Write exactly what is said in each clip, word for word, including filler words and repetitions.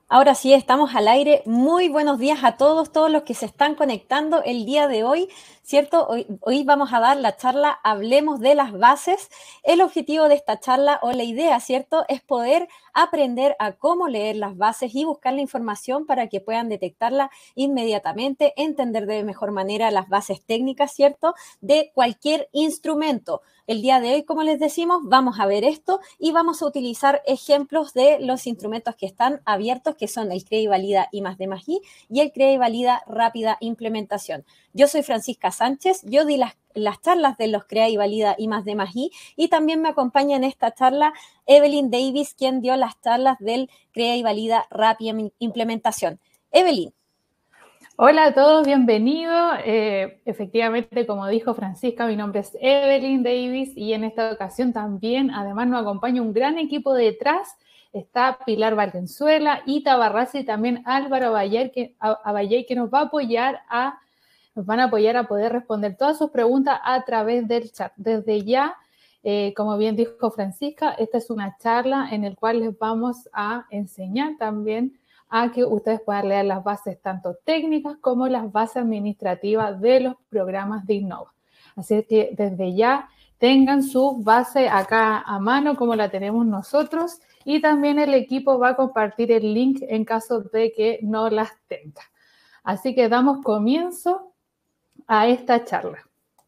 Ahora sí, estamos al aire. Muy buenos días a todos, todos los que se están conectando el día de hoy, ¿cierto? Hoy, hoy vamos a dar la charla Hablemos de las bases. El objetivo de esta charla o la idea, ¿cierto? Es poder aprender a cómo leer las bases y buscar la información para que puedan detectarla inmediatamente, entender de mejor manera las bases técnicas, ¿cierto? De cualquier instrumento. El día de hoy, como les decimos, vamos a ver esto y vamos a utilizar ejemplos de los instrumentos que están abiertos, que son el Crea y Valida I más D más I y el Crea y Valida Rápida Implementación. Yo soy Francisca Sánchez, yo di las, las charlas de los Crea y Valida I más D más I y también me acompaña en esta charla Evelyn Davis, quien dio las charlas del Crea y Valida Rápida Implementación. Evelyn. Hola a todos, bienvenidos. Eh, efectivamente, como dijo Francisca, mi nombre es Evelyn Davis y en esta ocasión también, además nos acompaña un gran equipo detrás. Está Pilar Valenzuela, Ita Barraza y también Álvaro Aballay, que, Aballay, que nos va a apoyar a, nos van a apoyar a poder responder todas sus preguntas a través del chat. Desde ya, eh, como bien dijo Francisca, esta es una charla en la cual les vamos a enseñar también a que ustedes puedan leer las bases tanto técnicas como las bases administrativas de los programas de Innova. Así que desde ya tengan su base acá a mano como la tenemos nosotros y también el equipo va a compartir el link en caso de que no las tenga. Así que damos comienzo a esta charla.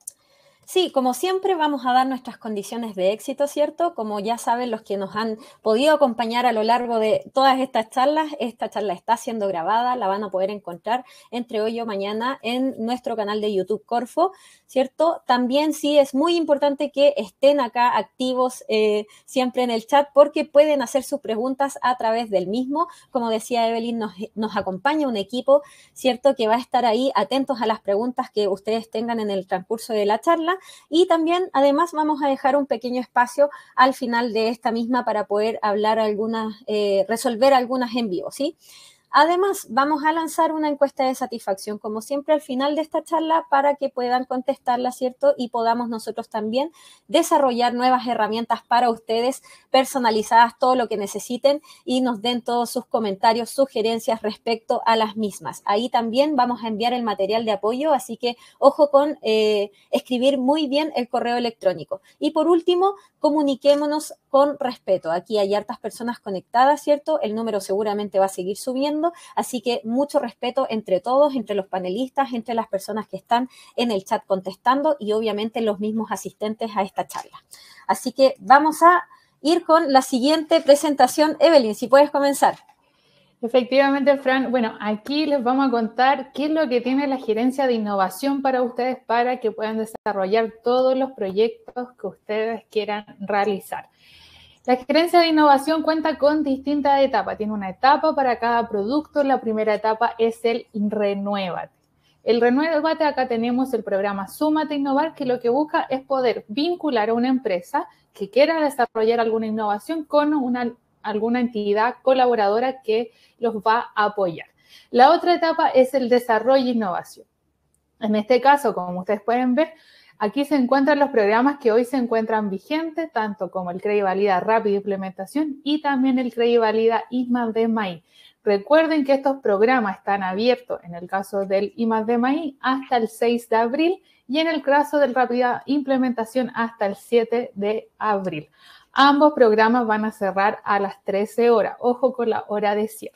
Sí, como siempre vamos a dar nuestras condiciones de éxito, ¿cierto? Como ya saben los que nos han podido acompañar a lo largo de todas estas charlas, esta charla está siendo grabada, la van a poder encontrar entre hoy o mañana en nuestro canal de YouTube Corfo, ¿cierto? También sí es muy importante que estén acá activos eh, siempre en el chat porque pueden hacer sus preguntas a través del mismo. Como decía Evelyn, nos, nos acompaña un equipo, ¿cierto? Que va a estar ahí atentos a las preguntas que ustedes tengan en el transcurso de la charla. Y también, además, vamos a dejar un pequeño espacio al final de esta misma para poder hablar algunas, eh, resolver algunas en vivo, ¿sí? Además, vamos a lanzar una encuesta de satisfacción, como siempre, al final de esta charla para que puedan contestarla, ¿cierto? Y podamos nosotros también desarrollar nuevas herramientas para ustedes, personalizadas, todo lo que necesiten, y nos den todos sus comentarios, sugerencias respecto a las mismas. Ahí también vamos a enviar el material de apoyo, así que ojo con eh, escribir muy bien el correo electrónico. Y por último, comuniquémonos con respeto. Aquí hay hartas personas conectadas, ¿cierto? El número seguramente va a seguir subiendo. Así que mucho respeto entre todos, entre los panelistas, entre las personas que están en el chat contestando y obviamente los mismos asistentes a esta charla. Así que vamos a ir con la siguiente presentación. Evelyn, si puedes comenzar. Efectivamente, Fran. Bueno, aquí les vamos a contar qué es lo que tiene la gerencia de innovación para ustedes para que puedan desarrollar todos los proyectos que ustedes quieran realizar. La gerencia de innovación cuenta con distintas etapas. Tiene una etapa para cada producto. La primera etapa es el Renuévate. El Renuévate, acá tenemos el programa Súmate a Innovar, que lo que busca es poder vincular a una empresa que quiera desarrollar alguna innovación con una, alguna entidad colaboradora que los va a apoyar. La otra etapa es el Desarrollo e Innovación. En este caso, como ustedes pueden ver, aquí se encuentran los programas que hoy se encuentran vigentes, tanto como el Crea y Valida Rápida Implementación y también el Crea y Valida I más D más I. Recuerden que estos programas están abiertos en el caso del I más D más I hasta el seis de abril y en el caso del Rápida Implementación hasta el siete de abril. Ambos programas van a cerrar a las trece horas. Ojo con la hora de cierre.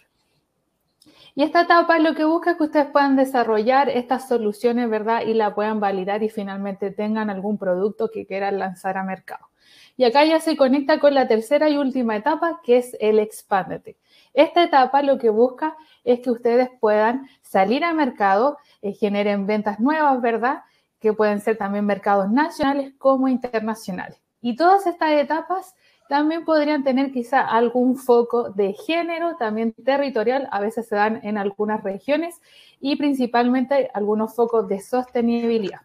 Y esta etapa lo que busca es que ustedes puedan desarrollar estas soluciones, ¿verdad? Y la puedan validar y finalmente tengan algún producto que quieran lanzar a mercado. Y acá ya se conecta con la tercera y última etapa, que es el Expándete. Esta etapa lo que busca es que ustedes puedan salir a mercado, eh, generen ventas nuevas, ¿verdad? Que pueden ser también mercados nacionales como internacionales. Y todas estas etapas también podrían tener quizá algún foco de género, también territorial, a veces se dan en algunas regiones y principalmente algunos focos de sostenibilidad.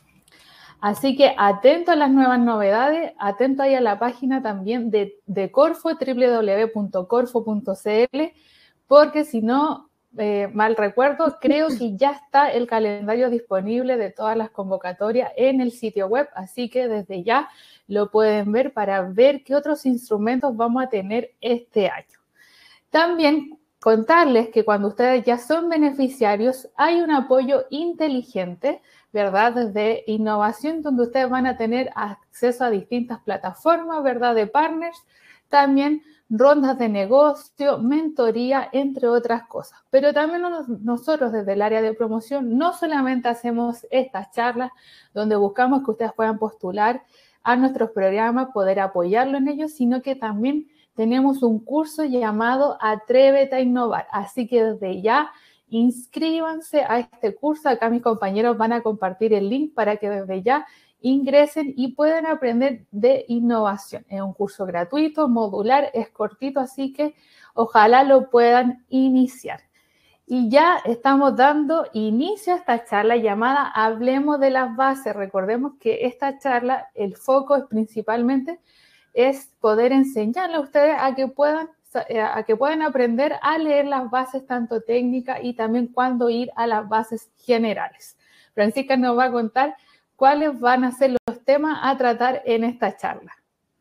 Así que atento a las nuevas novedades, atento ahí a la página también de, de Corfo, doble u doble u doble u punto corfo punto c l, porque si no, eh, mal recuerdo, creo que ya está el calendario disponible de todas las convocatorias en el sitio web, así que desde ya lo pueden ver para ver qué otros instrumentos vamos a tener este año. También contarles que cuando ustedes ya son beneficiarios, hay un apoyo inteligente, ¿verdad? Desde innovación, donde ustedes van a tener acceso a distintas plataformas, ¿verdad? De partners, también rondas de negocio, mentoría, entre otras cosas. Pero también nosotros desde el área de promoción no solamente hacemos estas charlas donde buscamos que ustedes puedan postular a nuestros programas, poder apoyarlo en ellos, sino que también tenemos un curso llamado Atrévete a Innovar. Así que desde ya inscríbanse a este curso. Acá mis compañeros van a compartir el link para que desde ya ingresen y puedan aprender de innovación. Es un curso gratuito, modular, es cortito, así que ojalá lo puedan iniciar. Y ya estamos dando inicio a esta charla llamada Hablemos de las Bases. Recordemos que esta charla, el foco es principalmente es poder enseñarle a ustedes a que puedan a que puedan aprender a leer las bases tanto técnicas y también cuándo ir a las bases generales. Francisca nos va a contar cuáles van a ser los temas a tratar en esta charla.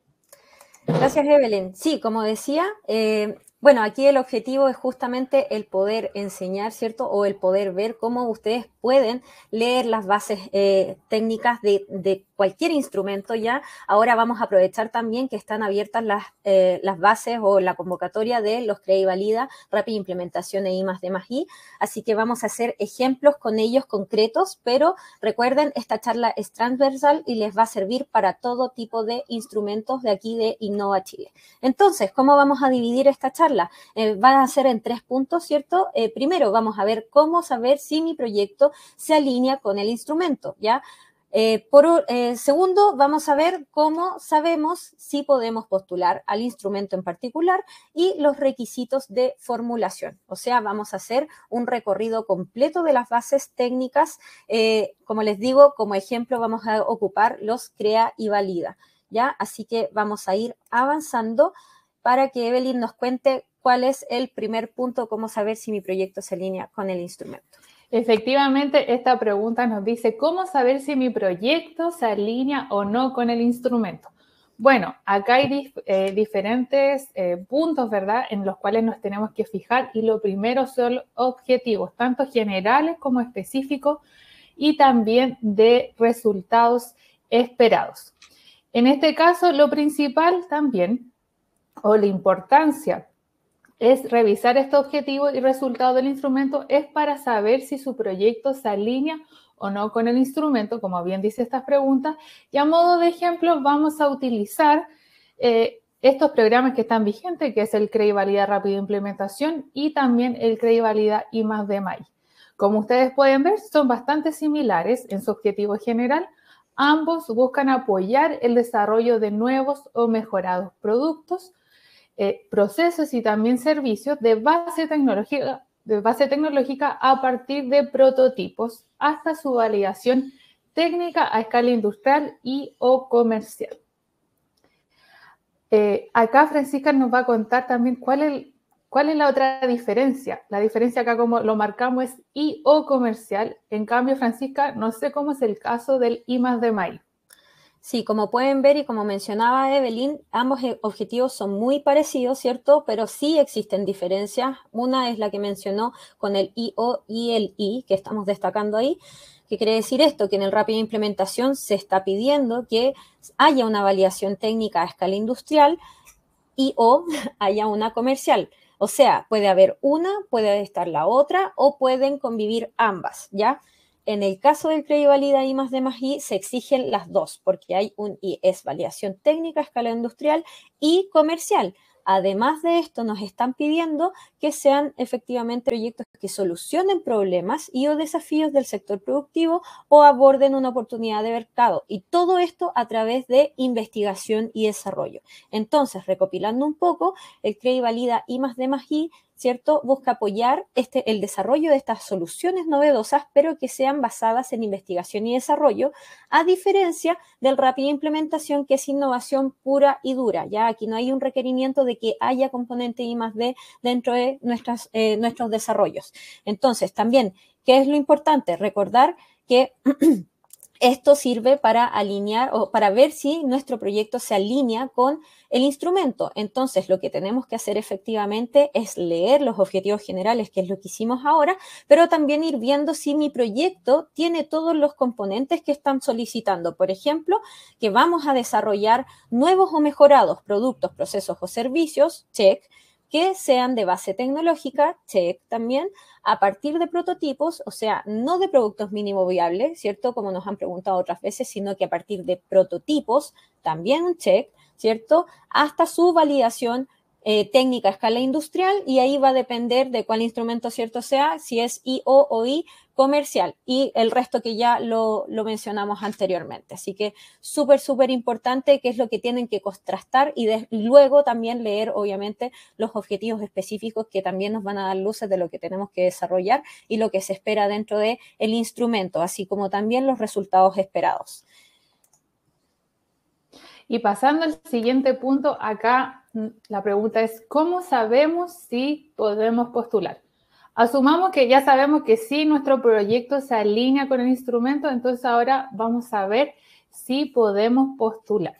Gracias, Evelyn. Sí, como decía, eh, bueno, aquí el objetivo es justamente el poder enseñar, ¿cierto? O el poder ver cómo ustedes pueden leer las bases eh, técnicas de, de cualquier instrumento ya. Ahora vamos a aprovechar también que están abiertas las, eh, las bases o la convocatoria de los CREA y Valida, Rápida Implementación e I más D más I. Así que vamos a hacer ejemplos con ellos concretos, pero recuerden, esta charla es transversal y les va a servir para todo tipo de instrumentos de aquí de Innova Chile. Entonces, ¿cómo vamos a dividir esta charla? Eh, van a ser en tres puntos, ¿cierto? Eh, primero, vamos a ver cómo saber si mi proyecto se alinea con el instrumento, ¿ya? Eh, por eh, segundo, vamos a ver cómo sabemos si podemos postular al instrumento en particular y los requisitos de formulación. O sea, vamos a hacer un recorrido completo de las bases técnicas. Eh, como les digo, como ejemplo vamos a ocupar los CREA y Valida, ¿ya? Así que vamos a ir avanzando para que Evelyn nos cuente cuál es el primer punto, cómo saber si mi proyecto se alinea con el instrumento. Efectivamente, esta pregunta nos dice, ¿cómo saber si mi proyecto se alinea o no con el instrumento? Bueno, acá hay dif eh, diferentes eh, puntos, ¿verdad?, en los cuales nos tenemos que fijar y lo primero son objetivos, tanto generales como específicos y también de resultados esperados. En este caso, lo principal también, o la importancia es revisar este objetivo y resultado del instrumento es para saber si su proyecto se alinea o no con el instrumento, como bien dice estas preguntas. Y a modo de ejemplo vamos a utilizar eh, estos programas que están vigentes, que es el CREA y Valida Rápida Implementación y también el CREA y Valida I más D más I. Como ustedes pueden ver, son bastante similares en su objetivo general. Ambos buscan apoyar el desarrollo de nuevos o mejorados productos, Eh, procesos y también servicios de base tecnológica, de base tecnológica a partir de prototipos hasta su validación técnica a escala industrial y o comercial. Eh, acá Francisca nos va a contar también cuál es, cuál es la otra diferencia. La diferencia acá, como lo marcamos, es I o comercial. En cambio, Francisca, no sé cómo es el caso del I más D más I. Sí, como pueden ver y como mencionaba Evelyn, ambos objetivos son muy parecidos, ¿cierto? Pero sí existen diferencias. Una es la que mencionó con el I O y el I, que estamos destacando ahí. ¿Qué quiere decir esto? Que en el rápida implementación se está pidiendo que haya una validación técnica a escala industrial y o haya una comercial. O sea, puede haber una, puede estar la otra o pueden convivir ambas, ¿ya? En el caso del CREA y Valida I más D más I se exigen las dos, porque hay un I, es validación técnica a escala industrial y comercial. Además de esto, nos están pidiendo que sean efectivamente proyectos que solucionen problemas y o desafíos del sector productivo o aborden una oportunidad de mercado. Y todo esto a través de investigación y desarrollo. Entonces, recopilando un poco, el CREA y Valida I más D más I, ¿cierto?, busca apoyar este, el desarrollo de estas soluciones novedosas, pero que sean basadas en investigación y desarrollo, a diferencia del rápida implementación, que es innovación pura y dura. Ya aquí no hay un requerimiento de que haya componente I más D dentro de nuestras, eh, nuestros desarrollos. Entonces, también, ¿qué es lo importante? Recordar que esto sirve para alinear o para ver si nuestro proyecto se alinea con el instrumento. Entonces, lo que tenemos que hacer efectivamente es leer los objetivos generales, que es lo que hicimos ahora, pero también ir viendo si mi proyecto tiene todos los componentes que están solicitando. Por ejemplo, que vamos a desarrollar nuevos o mejorados productos, procesos o servicios, check, que sean de base tecnológica, check también, a partir de prototipos, o sea, no de productos mínimo viables, ¿cierto? Como nos han preguntado otras veces, sino que a partir de prototipos, también un check, ¿cierto? Hasta su validación eh, técnica a escala industrial, y ahí va a depender de cuál instrumento, ¿cierto? Sea, si es I O o I comercial, y el resto que ya lo, lo mencionamos anteriormente. Así que súper, súper importante, qué es lo que tienen que contrastar, y de, luego también leer, obviamente, los objetivos específicos que también nos van a dar luces de lo que tenemos que desarrollar y lo que se espera dentro del instrumento, así como también los resultados esperados. Y pasando al siguiente punto, acá la pregunta es, ¿cómo sabemos si podemos postular? Asumamos que ya sabemos que sí, nuestro proyecto se alinea con el instrumento, entonces ahora vamos a ver si podemos postular.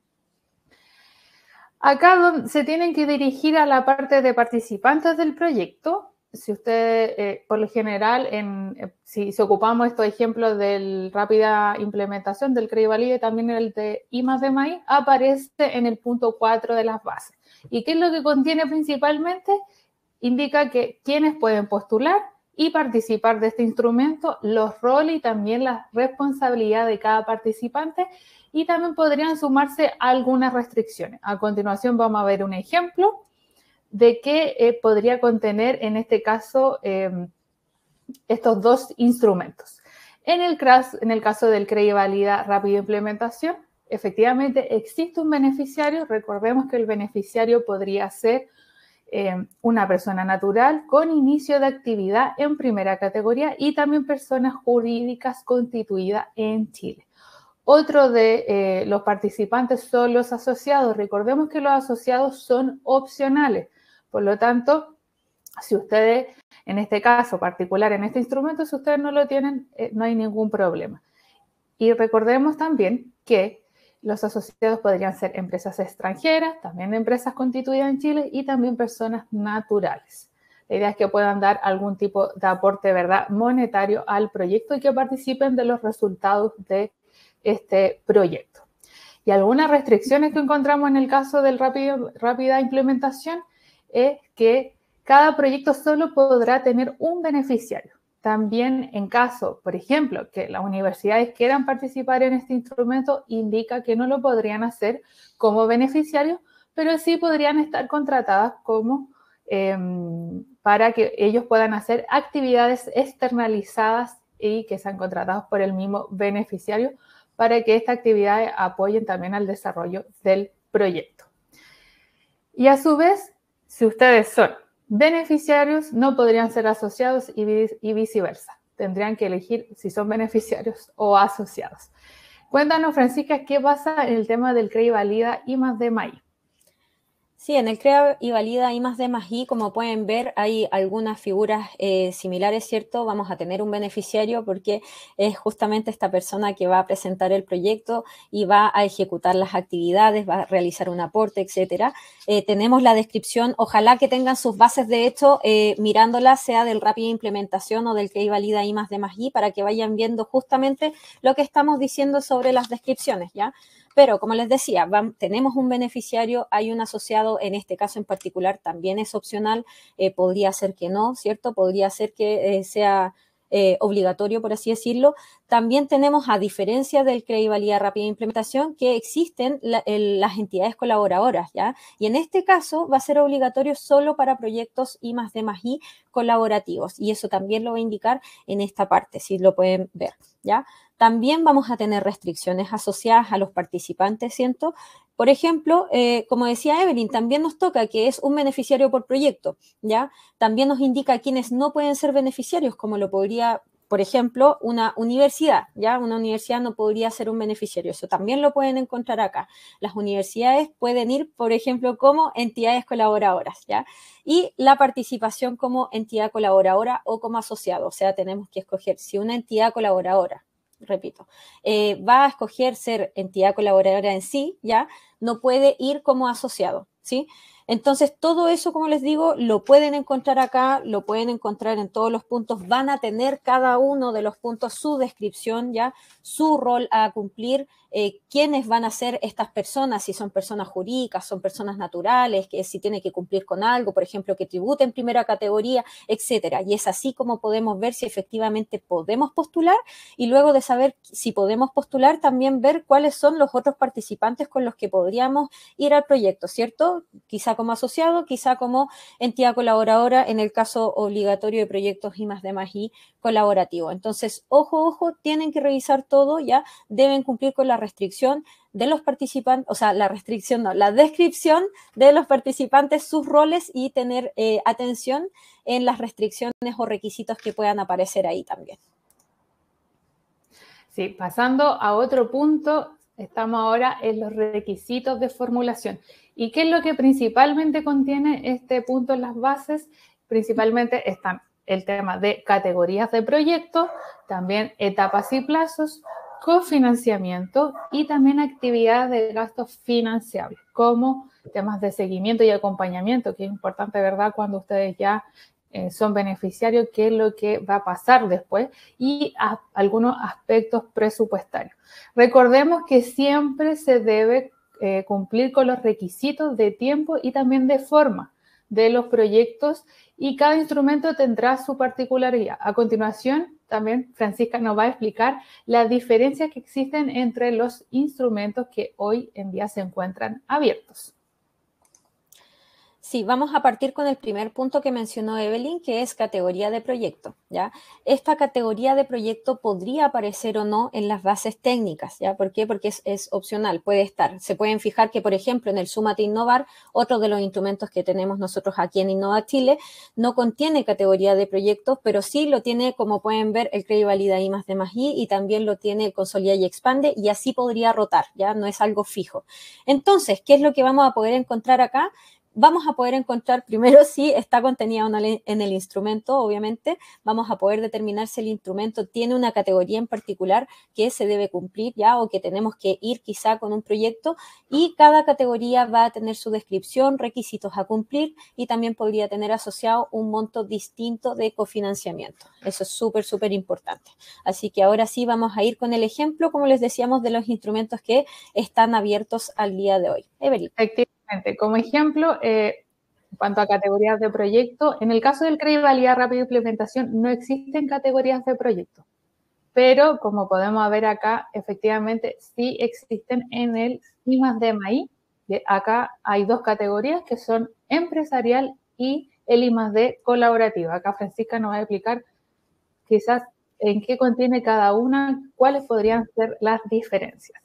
Acá se tienen que dirigir a la parte de participantes del proyecto. Si usted, eh, por lo general, en, eh, si, si ocupamos estos ejemplos de rápida implementación del CREDIvalide, también el de I más D más I, aparece en el punto cuatro de las bases. ¿Y qué es lo que contiene principalmente? Indica que quienes pueden postular y participar de este instrumento, los roles y también la responsabilidad de cada participante, y también podrían sumarse algunas restricciones. A continuación vamos a ver un ejemplo de qué eh, podría contener en este caso eh, estos dos instrumentos. En el, en el caso del CREDIvalida rápida implementación, efectivamente existe un beneficiario. Recordemos que el beneficiario podría ser eh, una persona natural con inicio de actividad en primera categoría y también personas jurídicas constituidas en Chile. Otro de eh, los participantes son los asociados. Recordemos que los asociados son opcionales. Por lo tanto, si ustedes, en este caso particular, en este instrumento, si ustedes no lo tienen, eh, no hay ningún problema. Y recordemos también que los asociados podrían ser empresas extranjeras, también empresas constituidas en Chile y también personas naturales. La idea es que puedan dar algún tipo de aporte, ¿verdad?, monetario al proyecto y que participen de los resultados de este proyecto. Y algunas restricciones que encontramos en el caso del rápido, rápida implementación es que cada proyecto solo podrá tener un beneficiario. También en caso, por ejemplo, que las universidades quieran participar en este instrumento, indica que no lo podrían hacer como beneficiarios, pero sí podrían estar contratadas como eh, para que ellos puedan hacer actividades externalizadas y que sean contratados por el mismo beneficiario para que estas actividades apoyen también al desarrollo del proyecto. Y a su vez, si ustedes son beneficiarios, no podrían ser asociados y, y viceversa. Tendrían que elegir si son beneficiarios o asociados. Cuéntanos, Francisca, ¿qué pasa en el tema del CREDIvalida I más D más I? Sí, en el CREDIvalida I más D más I, como pueden ver, hay algunas figuras eh, similares, ¿cierto? Vamos a tener un beneficiario porque es justamente esta persona que va a presentar el proyecto y va a ejecutar las actividades, va a realizar un aporte, etcétera. Eh, tenemos la descripción, ojalá que tengan sus bases, de hecho, eh, mirándolas, sea del rápida implementación o del CREDIvalida I más D más I, para que vayan viendo justamente lo que estamos diciendo sobre las descripciones, ¿ya? Pero, como les decía, van, tenemos un beneficiario, hay un asociado, en este caso en particular también es opcional, eh, podría ser que no, ¿cierto? Podría ser que eh, sea eh, obligatorio, por así decirlo. También tenemos, a diferencia del CREDIvalida rápida implementación, que existen la, el, las entidades colaboradoras, ¿ya? Y en este caso va a ser obligatorio solo para proyectos I más D más I colaborativos, y eso también lo va a indicar en esta parte, si lo pueden ver, ¿ya? También vamos a tener restricciones asociadas a los participantes, ¿cierto? Por ejemplo, eh, como decía Evelyn, también nos toca que es un beneficiario por proyecto, ¿ya? También nos indica quienes no pueden ser beneficiarios, como lo podría, por ejemplo, una universidad, ¿ya? Una universidad no podría ser un beneficiario, eso también lo pueden encontrar acá. Las universidades pueden ir, por ejemplo, como entidades colaboradoras, ¿ya? Y la participación como entidad colaboradora o como asociado, o sea, tenemos que escoger si una entidad colaboradora, repito, eh, va a escoger ser entidad colaboradora en sí, ¿ya? No puede ir como asociado, ¿sí? Entonces, todo eso, como les digo, lo pueden encontrar acá, lo pueden encontrar en todos los puntos, van a tener cada uno de los puntos su descripción, ¿ya? Su rol a cumplir, eh, quiénes van a ser estas personas, si son personas jurídicas, son personas naturales, que si tienen que cumplir con algo, por ejemplo, que tributen primera categoría, etcétera. Y es así como podemos ver si efectivamente podemos postular y luego de saber si podemos postular, también ver cuáles son los otros participantes con los que podríamos ir al proyecto, ¿cierto? Quizá como asociado, quizá como entidad colaboradora en el caso obligatorio de proyectos I más D más I colaborativo. Entonces, ojo, ojo, tienen que revisar todo, ya deben cumplir con la restricción de los participantes, o sea, la restricción no, la descripción de los participantes, sus roles y tener eh, atención en las restricciones o requisitos que puedan aparecer ahí también. Sí, pasando a otro punto, estamos ahora en los requisitos de formulación. ¿Y qué es lo que principalmente contiene este punto en las bases? Principalmente están el tema de categorías de proyectos, también etapas y plazos, cofinanciamiento y también actividades de gastos financiables, como temas de seguimiento y acompañamiento, que es importante, ¿verdad?, cuando ustedes ya eh, son beneficiarios, qué es lo que va a pasar después, y a, algunos aspectos presupuestarios. Recordemos que siempre se debe eh, cumplir con los requisitos de tiempo y también de forma de los proyectos, y cada instrumento tendrá su particularidad. A continuación, también Francisca nos va a explicar las diferencias que existen entre los instrumentos que hoy en día se encuentran abiertos. Sí, vamos a partir con el primer punto que mencionó Evelyn, que es categoría de proyecto, ¿ya? Esta categoría de proyecto podría aparecer o no en las bases técnicas, ¿ya? ¿Por qué? Porque es, es opcional, puede estar. Se pueden fijar que, por ejemplo, en el Súmate Innovar, otro de los instrumentos que tenemos nosotros aquí en Innova Chile, no contiene categoría de proyectos, pero sí lo tiene, como pueden ver, el Crédito Valida I más D más I, y también lo tiene el Consolida y Expande, y así podría rotar, ¿ya? No es algo fijo. Entonces, ¿qué es lo que vamos a poder encontrar acá? Vamos a poder encontrar primero si está contenida en el instrumento, obviamente. Vamos a poder determinar si el instrumento tiene una categoría en particular que se debe cumplir ya, o que tenemos que ir quizá con un proyecto, y cada categoría va a tener su descripción, requisitos a cumplir, y también podría tener asociado un monto distinto de cofinanciamiento. Eso es súper, súper importante. Así que ahora sí vamos a ir con el ejemplo, como les decíamos, de los instrumentos que están abiertos al día de hoy. Evelyn. Como ejemplo, eh, en cuanto a categorías de proyecto, en el caso del Crédito Validad Rápido de Implementación no existen categorías de proyecto, pero como podemos ver acá, efectivamente sí existen en el I más D más I. Acá hay dos categorías que son empresarial y el I más D colaborativa. Acá Francisca nos va a explicar quizás en qué contiene cada una, cuáles podrían ser las diferencias.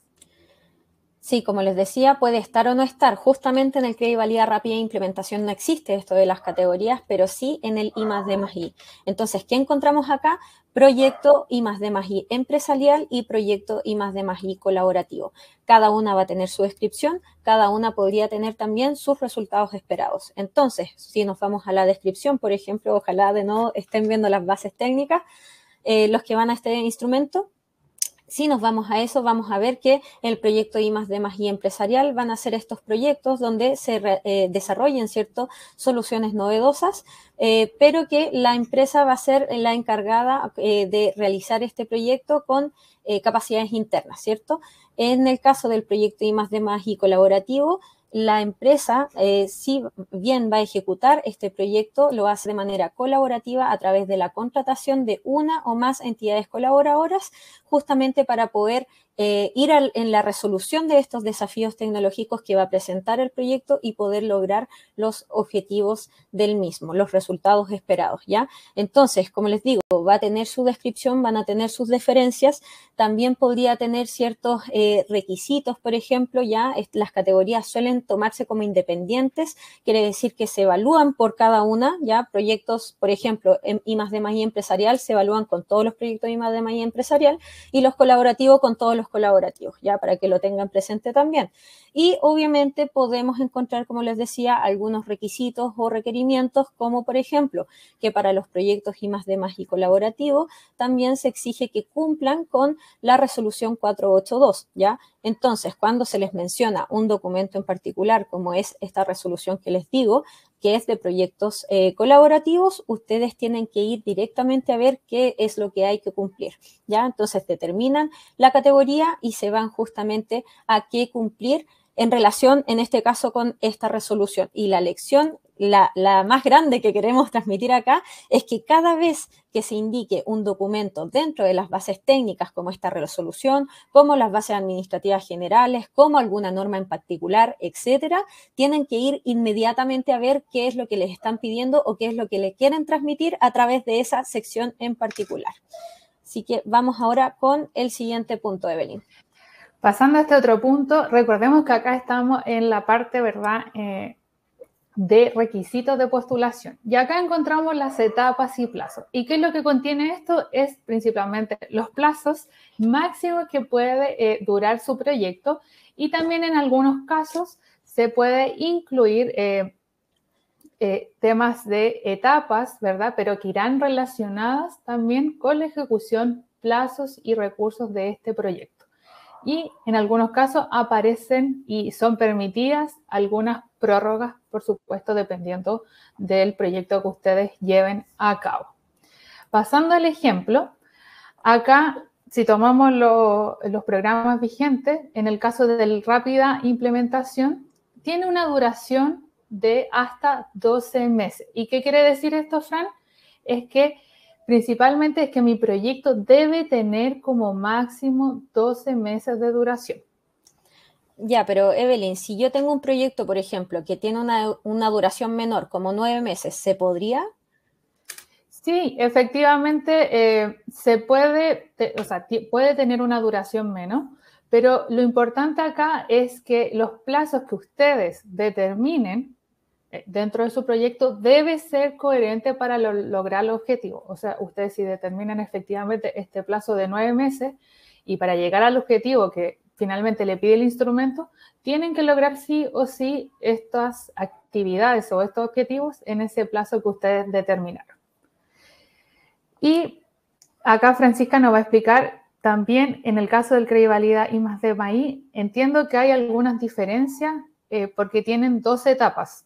Sí, como les decía, puede estar o no estar. Justamente en el Crédito Valida Rápida de Implementación no existe esto de las categorías, pero sí en el I más D más I. Entonces, ¿qué encontramos acá? Proyecto I más D más I empresarial y proyecto I más D más I colaborativo. Cada una va a tener su descripción, cada una podría tener también sus resultados esperados. Entonces, si nos vamos a la descripción, por ejemplo, ojalá de nuevo estén viendo las bases técnicas, eh, los que van a este instrumento. Si nos vamos a eso, vamos a ver que el proyecto I más D más I empresarial van a ser estos proyectos donde se eh, desarrollen, ¿cierto?, soluciones novedosas, eh, pero que la empresa va a ser la encargada eh, de realizar este proyecto con eh, capacidades internas, ¿cierto? En el caso del proyecto I más D más I colaborativo, la empresa, eh, si bien va a ejecutar este proyecto, lo hace de manera colaborativa a través de la contratación de una o más entidades colaboradoras, justamente para poder eh, ir al, en la resolución de estos desafíos tecnológicos que va a presentar el proyecto y poder lograr los objetivos del mismo, los resultados esperados, ¿ya? Entonces, como les digo, va a tener su descripción, van a tener sus diferencias, también podría tener ciertos eh, requisitos, por ejemplo, ya las categorías suelen tomarse como independientes, quiere decir que se evalúan por cada una, ya proyectos, por ejemplo, en I más D más I empresarial se evalúan con todos los proyectos I más D más I empresarial, y los colaborativos con todos los proyectos colaborativos, ya para que lo tengan presente también. Y obviamente podemos encontrar, como les decía, algunos requisitos o requerimientos, como por ejemplo, que para los proyectos I más D más I colaborativos también se exige que cumplan con la resolución cuatrocientos ochenta y dos, ¿ya? Entonces, cuando se les menciona un documento en particular, como es esta resolución que les digo, que es de proyectos eh, colaborativos, ustedes tienen que ir directamente a ver qué es lo que hay que cumplir, ¿ya? Entonces, determinan la categoría y se van justamente a qué cumplir en relación, en este caso, con esta resolución. Y la lección, la, la más grande que queremos transmitir acá, es que cada vez que se indique un documento dentro de las bases técnicas, como esta resolución, como las bases administrativas generales, como alguna norma en particular, etcétera, tienen que ir inmediatamente a ver qué es lo que les están pidiendo o qué es lo que le quieren transmitir a través de esa sección en particular. Así que vamos ahora con el siguiente punto, Evelyn. Pasando a este otro punto, recordemos que acá estamos en la parte, ¿verdad?, eh, de requisitos de postulación. Y acá encontramos las etapas y plazos. ¿Y qué es lo que contiene esto? Es principalmente los plazos máximos que puede eh, durar su proyecto, y también en algunos casos se puede incluir eh, eh, temas de etapas, ¿verdad?, pero que irán relacionadas también con la ejecución, plazos y recursos de este proyecto. Y en algunos casos aparecen y son permitidas algunas prórrogas, por supuesto, dependiendo del proyecto que ustedes lleven a cabo. Pasando al ejemplo, acá, si tomamos lo, los programas vigentes, en el caso de la rápida implementación, tiene una duración de hasta doce meses. ¿Y qué quiere decir esto, Fran? Es que principalmente es que mi proyecto debe tener como máximo doce meses de duración. Ya, pero Evelyn, si yo tengo un proyecto, por ejemplo, que tiene una, una duración menor, como nueve meses, ¿se podría? Sí, efectivamente eh, se puede, te, o sea, puede tener una duración menos, pero lo importante acá es que los plazos que ustedes determinen dentro de su proyecto debe ser coherente para lo, lograr el objetivo. O sea, ustedes si determinan efectivamente este plazo de nueve meses y para llegar al objetivo que finalmente le pide el instrumento, tienen que lograr sí o sí estas actividades o estos objetivos en ese plazo que ustedes determinaron. Y acá Francisca nos va a explicar también en el caso del CREDIvalida I más D más I, entiendo que hay algunas diferencias eh, porque tienen dos etapas.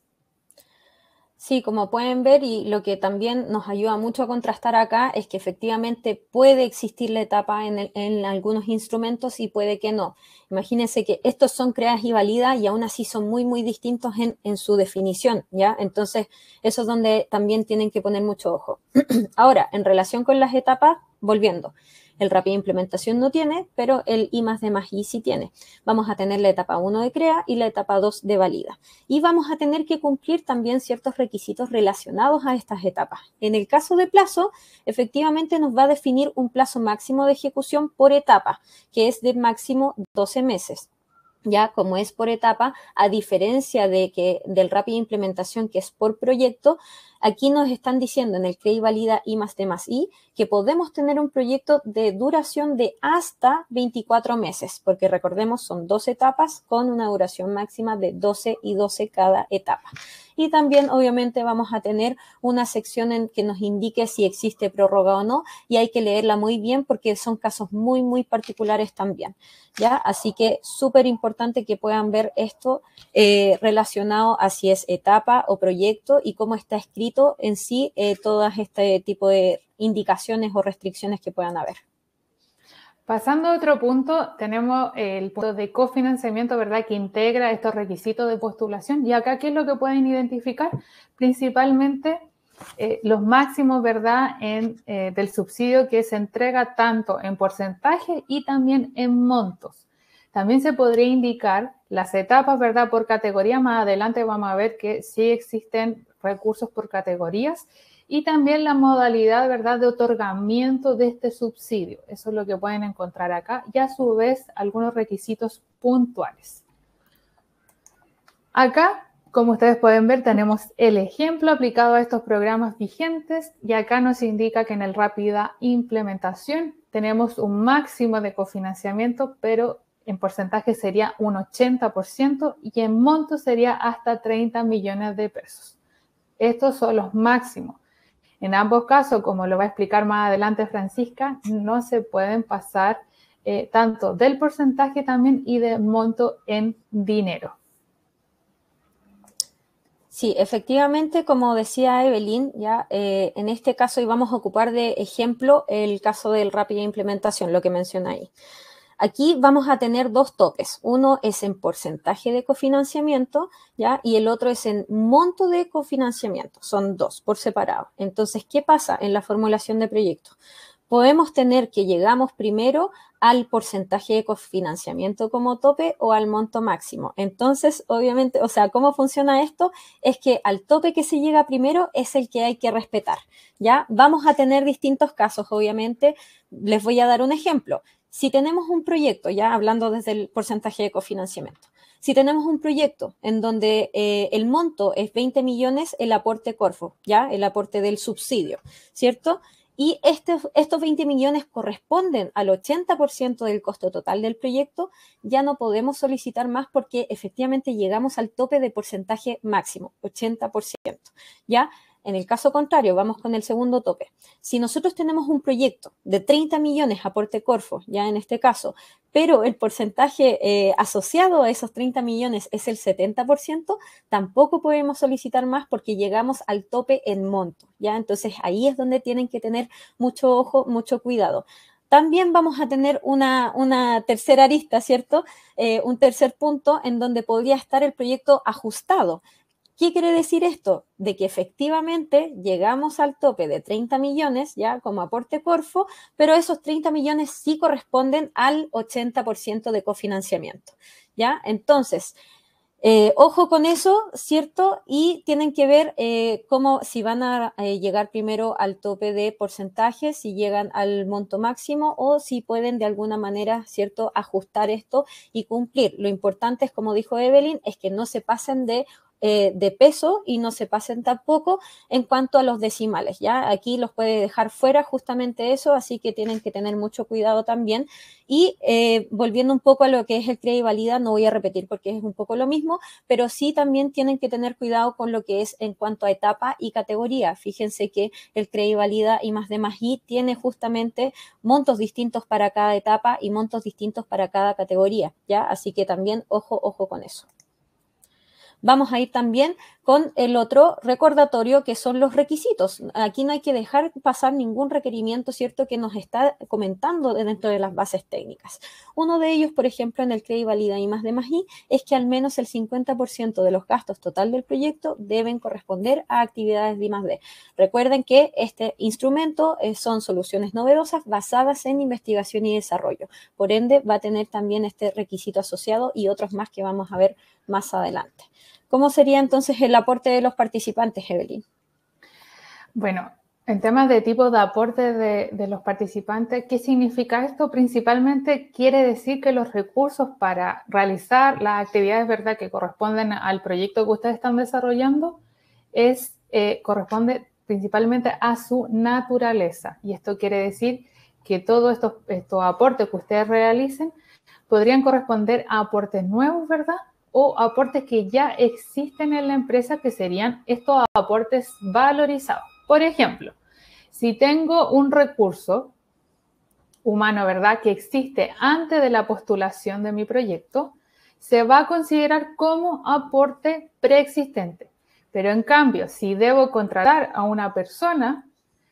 Sí, como pueden ver, y lo que también nos ayuda mucho a contrastar acá es que efectivamente puede existir la etapa en, el, en algunos instrumentos y puede que no. Imagínense que estos son creadas y validas y aún así son muy, muy distintos en, en su definición, ¿ya? Entonces, eso es donde también tienen que poner mucho ojo. Ahora, en relación con las etapas, volviendo. El rápida implementación no tiene, pero el I más D más I sí tiene. Vamos a tener la etapa uno de crea y la etapa dos de valida. Y vamos a tener que cumplir también ciertos requisitos relacionados a estas etapas. En el caso de plazo, efectivamente nos va a definir un plazo máximo de ejecución por etapa, que es de máximo doce meses. Ya como es por etapa, a diferencia de que del rápida implementación que es por proyecto, aquí nos están diciendo en el CREDIvalida I más D más I que podemos tener un proyecto de duración de hasta veinticuatro meses, porque recordemos son dos etapas con una duración máxima de doce y doce cada etapa. Y también obviamente vamos a tener una sección en que nos indique si existe prórroga o no, y hay que leerla muy bien porque son casos muy, muy particulares también, ¿ya? Así que súper importante que puedan ver esto eh, relacionado a si es etapa o proyecto y cómo está escrito en sí eh, todas este tipo de indicaciones o restricciones que puedan haber. Pasando a otro punto, tenemos el punto de cofinanciamiento, ¿verdad?, que integra estos requisitos de postulación. Y acá, ¿qué es lo que pueden identificar? Principalmente eh, los máximos, ¿verdad?, en, eh, del subsidio que se entrega tanto en porcentaje y también en montos. También se podría indicar las etapas, ¿verdad?, por categoría. Más adelante vamos a ver que sí existen recursos por categorías. Y también la modalidad, ¿verdad?, de otorgamiento de este subsidio. Eso es lo que pueden encontrar acá. Y a su vez, algunos requisitos puntuales. Acá Como ustedes pueden ver, tenemos el ejemplo aplicado a estos programas vigentes y acá nos indica que en el Rápida Implementación tenemos un máximo de cofinanciamiento, pero en porcentaje sería un ochenta por ciento y en monto sería hasta treinta millones de pesos. Estos son los máximos. En ambos casos, como lo va a explicar más adelante Francisca, no se pueden pasar eh, tanto del porcentaje también y del monto en dinero. Sí, efectivamente, como decía Evelyn, ya eh, en este caso íbamos a ocupar de ejemplo el caso del Rápida Implementación, lo que menciona ahí. Aquí vamos a tener dos topes. Uno es en porcentaje de cofinanciamiento, ¿ya? Y el otro es en monto de cofinanciamiento. Son dos por separado. Entonces, ¿qué pasa en la formulación de proyectos? Podemos tener que llegamos primero al porcentaje de cofinanciamiento como tope o al monto máximo. Entonces, obviamente, o sea, ¿cómo funciona esto? Es que al tope que se llega primero es el que hay que respetar, ¿ya? Vamos a tener distintos casos, obviamente. Les voy a dar un ejemplo. Si tenemos un proyecto, ya hablando desde el porcentaje de cofinanciamiento, si tenemos un proyecto en donde eh, el monto es veinte millones, el aporte Corfo, ya, el aporte del subsidio, ¿cierto? Y este, estos veinte millones corresponden al ochenta por ciento del costo total del proyecto, ya no podemos solicitar más porque efectivamente llegamos al tope de porcentaje máximo, ochenta por ciento, ¿ya? En el caso contrario, vamos con el segundo tope. Si nosotros tenemos un proyecto de treinta millones aporte Corfo, ya en este caso, pero el porcentaje eh, asociado a esos treinta millones es el setenta por ciento, tampoco podemos solicitar más porque llegamos al tope en monto, ¿ya? Entonces ahí es donde tienen que tener mucho ojo, mucho cuidado. También vamos a tener una, una tercera arista, ¿cierto? Eh, un tercer punto en donde podría estar el proyecto ajustado. ¿Qué quiere decir esto? De que efectivamente llegamos al tope de treinta millones, ya como aporte Corfo, pero esos treinta millones sí corresponden al ochenta por ciento de cofinanciamiento, ¿ya? Entonces, eh, ojo con eso, ¿cierto? Y tienen que ver eh, cómo, si van a eh, llegar primero al tope de porcentaje, si llegan al monto máximo o si pueden de alguna manera, ¿cierto?, ajustar esto y cumplir. Lo importante es, como dijo Evelyn, es que no se pasen de Eh, de peso y no se pasen tampoco en cuanto a los decimales, ¿ya? Aquí los puede dejar fuera justamente eso, así que tienen que tener mucho cuidado también. Y eh, volviendo un poco a lo que es el CREA y Valida, no voy a repetir porque es un poco lo mismo, pero sí también tienen que tener cuidado con lo que es en cuanto a etapa y categoría. Fíjense que el CREA y Valida I más D más I tiene justamente montos distintos para cada etapa y montos distintos para cada categoría, ¿ya? Así que también ojo, ojo con eso. Vamos a ir también con el otro recordatorio que son los requisitos. Aquí no hay que dejar pasar ningún requerimiento, ¿cierto?, que nos está comentando dentro de las bases técnicas. Uno de ellos, por ejemplo, en el CREA y Valida I más D más I, es que al menos el cincuenta por ciento de los gastos total del proyecto deben corresponder a actividades de I más D. Recuerden que este instrumento eh, son soluciones novedosas basadas en investigación y desarrollo. Por ende, va a tener también este requisito asociado y otros más que vamos a ver más adelante. ¿Cómo sería entonces el aporte de los participantes, Evelyn? Bueno, en temas de tipo de aporte de, de los participantes, ¿qué significa esto? Principalmente quiere decir que los recursos para realizar las actividades, ¿verdad?, que corresponden al proyecto que ustedes están desarrollando, es, eh, corresponde principalmente a su naturaleza. Y esto quiere decir que todos estos, estos aportes que ustedes realicen podrían corresponder a aportes nuevos, ¿verdad?, o aportes que ya existen en la empresa, que serían estos aportes valorizados. Por ejemplo, si tengo un recurso humano, ¿verdad?, que existe antes de la postulación de mi proyecto, se va a considerar como aporte preexistente. Pero en cambio, si debo contratar a una persona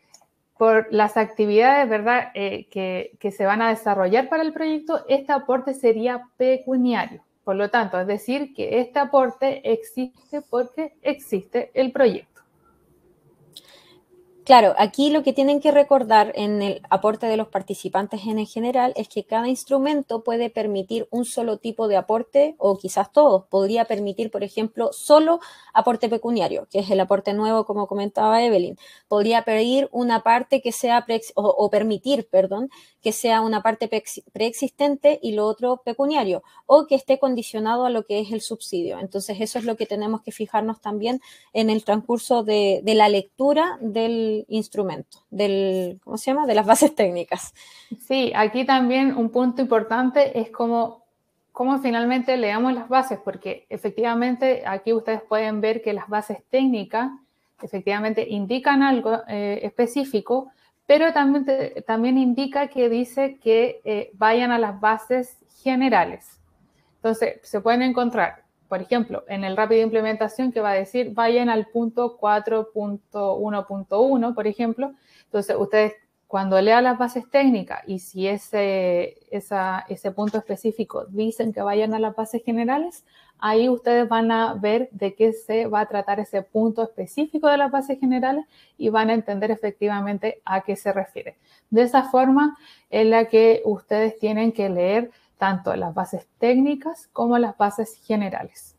por las actividades, ¿verdad?, eh, que, que se van a desarrollar para el proyecto, este aporte sería pecuniario. Por lo tanto, es decir, que este aporte existe porque existe el proyecto. Claro, aquí lo que tienen que recordar en el aporte de los participantes en general es que cada instrumento puede permitir un solo tipo de aporte o quizás todos. Podría permitir, por ejemplo, solo aporte pecuniario, que es el aporte nuevo, como comentaba Evelyn. Podría pedir una parte que sea, pre o, o permitir, perdón, que sea una parte preexistente y lo otro pecuniario, o que esté condicionado a lo que es el subsidio. Entonces, eso es lo que tenemos que fijarnos también en el transcurso de, de la lectura del instrumento, del, ¿cómo se llama? De las bases técnicas. Sí, aquí también un punto importante es cómo, cómo finalmente leamos las bases, porque efectivamente aquí ustedes pueden ver que las bases técnicas efectivamente indican algo eh, específico, pero también, te, también indica que dice que eh, vayan a las bases generales. Entonces, se pueden encontrar, por ejemplo, en el rápido de implementación que va a decir vayan al punto cuatro punto uno punto uno, por ejemplo. Entonces, ustedes cuando lean las bases técnicas y si ese, esa, ese punto específico dicen que vayan a las bases generales, ahí ustedes van a ver de qué se va a tratar ese punto específico de las bases generales y van a entender efectivamente a qué se refiere. De esa forma en la que ustedes tienen que leer tanto las bases técnicas como las bases generales.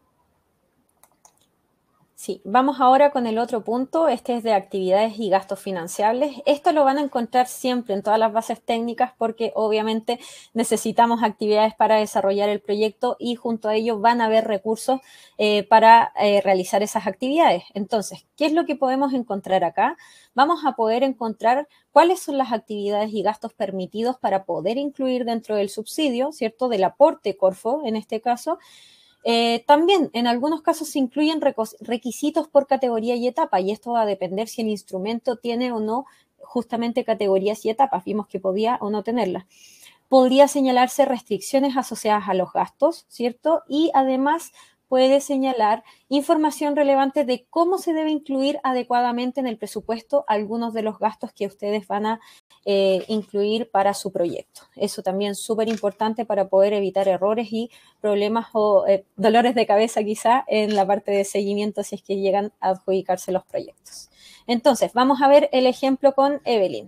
Sí, vamos ahora con el otro punto, este es de actividades y gastos financiables. Esto lo van a encontrar siempre en todas las bases técnicas porque obviamente necesitamos actividades para desarrollar el proyecto y junto a ello van a haber recursos eh, para eh, realizar esas actividades. Entonces, ¿qué es lo que podemos encontrar acá? Vamos a poder encontrar cuáles son las actividades y gastos permitidos para poder incluir dentro del subsidio, ¿cierto? Del aporte Corfo en este caso. Eh, también en algunos casos se incluyen requisitos por categoría y etapa y esto va a depender si el instrumento tiene o no justamente categorías y etapas. Vimos que podía o no tenerlas. Podría señalarse restricciones asociadas a los gastos, ¿cierto? Y además puede señalar información relevante de cómo se debe incluir adecuadamente en el presupuesto algunos de los gastos que ustedes van a eh, incluir para su proyecto. Eso también es súper importante para poder evitar errores y problemas o eh, dolores de cabeza quizá en la parte de seguimiento si es que llegan a adjudicarse los proyectos. Entonces, vamos a ver el ejemplo con Evelyn.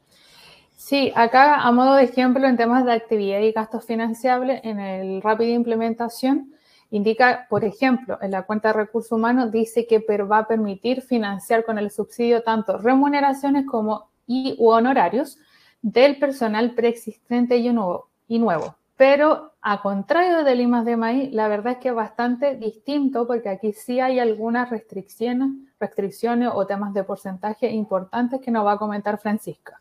Sí, acá a modo de ejemplo en temas de actividad y gastos financiables, en el rápido implementación, indica, por ejemplo, en la cuenta de recursos humanos dice que va a permitir financiar con el subsidio tanto remuneraciones como y u honorarios del personal preexistente y nuevo, y nuevo. Pero a contrario del I más D más I, la verdad es que es bastante distinto porque aquí sí hay algunas restricciones, restricciones o temas de porcentaje importantes que nos va a comentar Francisca.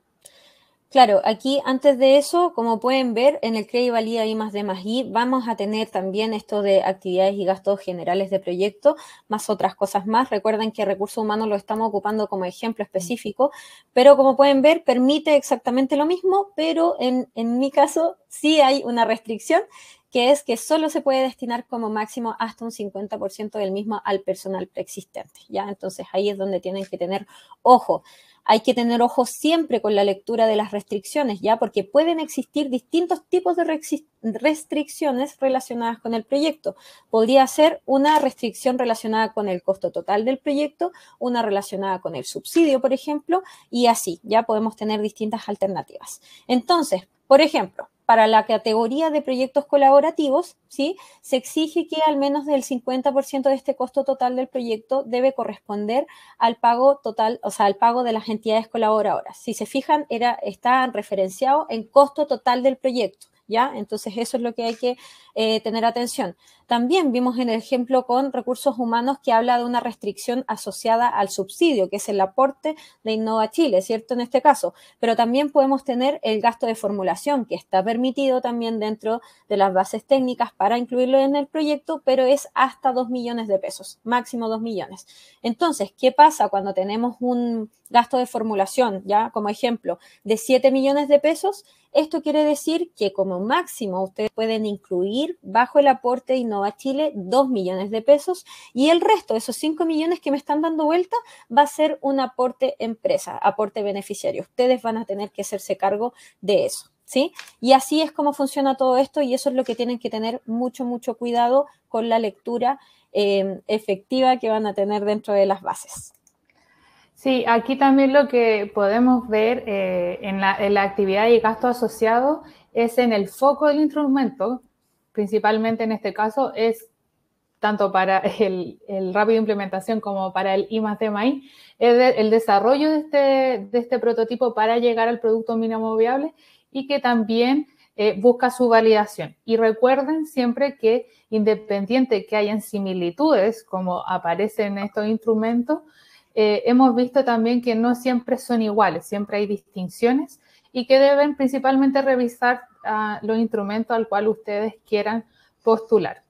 Claro, aquí antes de eso, como pueden ver, en el Credi Valida I más D más I vamos a tener también esto de actividades y gastos generales de proyecto, más otras cosas más. Recuerden que recursos humanos lo estamos ocupando como ejemplo específico, pero como pueden ver, permite exactamente lo mismo, pero en, en mi caso sí hay una restricción, que es que solo se puede destinar como máximo hasta un cincuenta por ciento del mismo al personal preexistente, ¿ya? Entonces ahí es donde tienen que tener ojo. Hay que tener ojo siempre con la lectura de las restricciones, ¿ya? Porque pueden existir distintos tipos de restricciones relacionadas con el proyecto. Podría ser una restricción relacionada con el costo total del proyecto, una relacionada con el subsidio, por ejemplo, y así, ya podemos tener distintas alternativas. Entonces, por ejemplo, para la categoría de proyectos colaborativos, ¿sí? Se exige que al menos del cincuenta por ciento de este costo total del proyecto debe corresponder al pago total, o sea, al pago de las entidades colaboradoras. Si se fijan, era, está referenciado en costo total del proyecto, ¿ya? Entonces eso es lo que hay que eh, tener atención. También vimos en el ejemplo con recursos humanos que habla de una restricción asociada al subsidio, que es el aporte de Innova Chile, ¿cierto? En este caso, pero también podemos tener el gasto de formulación, que está permitido también dentro de las bases técnicas para incluirlo en el proyecto, pero es hasta dos millones de pesos, máximo dos millones. Entonces, ¿qué pasa cuando tenemos un gasto de formulación, ya como ejemplo, de siete millones de pesos? Esto quiere decir que como máximo ustedes pueden incluir bajo el aporte de Innova Chile dos millones de pesos y el resto, esos cinco millones que me están dando vuelta, va a ser un aporte empresa, aporte beneficiario. Ustedes van a tener que hacerse cargo de eso, ¿sí? Y así es como funciona todo esto y eso es lo que tienen que tener mucho, mucho cuidado con la lectura eh, efectiva que van a tener dentro de las bases. Sí, aquí también lo que podemos ver eh, en, la, en la actividad y gasto asociado es en el foco del instrumento, principalmente en este caso es tanto para el, el rápido implementación como para el I más D más I, es de, el desarrollo de este, de este prototipo para llegar al producto mínimo viable y que también eh, busca su validación. Y recuerden siempre que independiente que hayan similitudes, como aparecen en estos instrumentos, eh, hemos visto también que no siempre son iguales, siempre hay distinciones y que deben principalmente revisar uh, los instrumentos al cual ustedes quieran postular.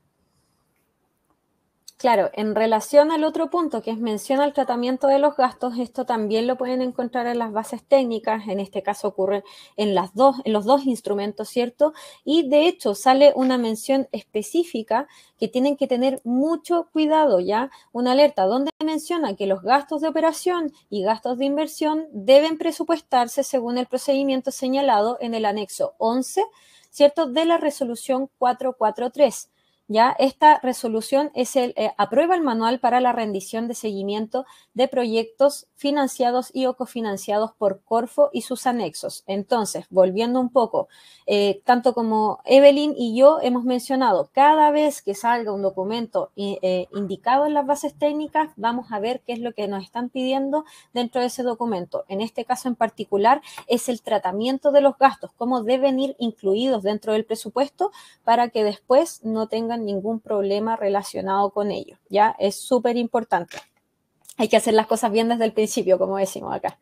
Claro, en relación al otro punto que es mención al tratamiento de los gastos, esto también lo pueden encontrar en las bases técnicas, en este caso ocurre en, las dos, en los dos instrumentos, ¿cierto? Y de hecho sale una mención específica que tienen que tener mucho cuidado, ¿ya? Una alerta donde menciona que los gastos de operación y gastos de inversión deben presupuestarse según el procedimiento señalado en el anexo once, ¿cierto? De la resolución cuatrocientos cuarenta y tres. ¿Ya? Esta resolución es el, eh, aprueba el manual para la rendición de seguimiento de proyectos financiados y o cofinanciados por Corfo y sus anexos. Entonces, volviendo un poco, eh, tanto como Evelyn y yo hemos mencionado, cada vez que salga un documento eh, indicado en las bases técnicas, vamos a ver qué es lo que nos están pidiendo dentro de ese documento. En este caso en particular, es el tratamiento de los gastos, cómo deben ir incluidos dentro del presupuesto para que después no tengan ningún problema relacionado con ello, ¿ya? Es súper importante. Hay que hacer las cosas bien desde el principio, como decimos acá.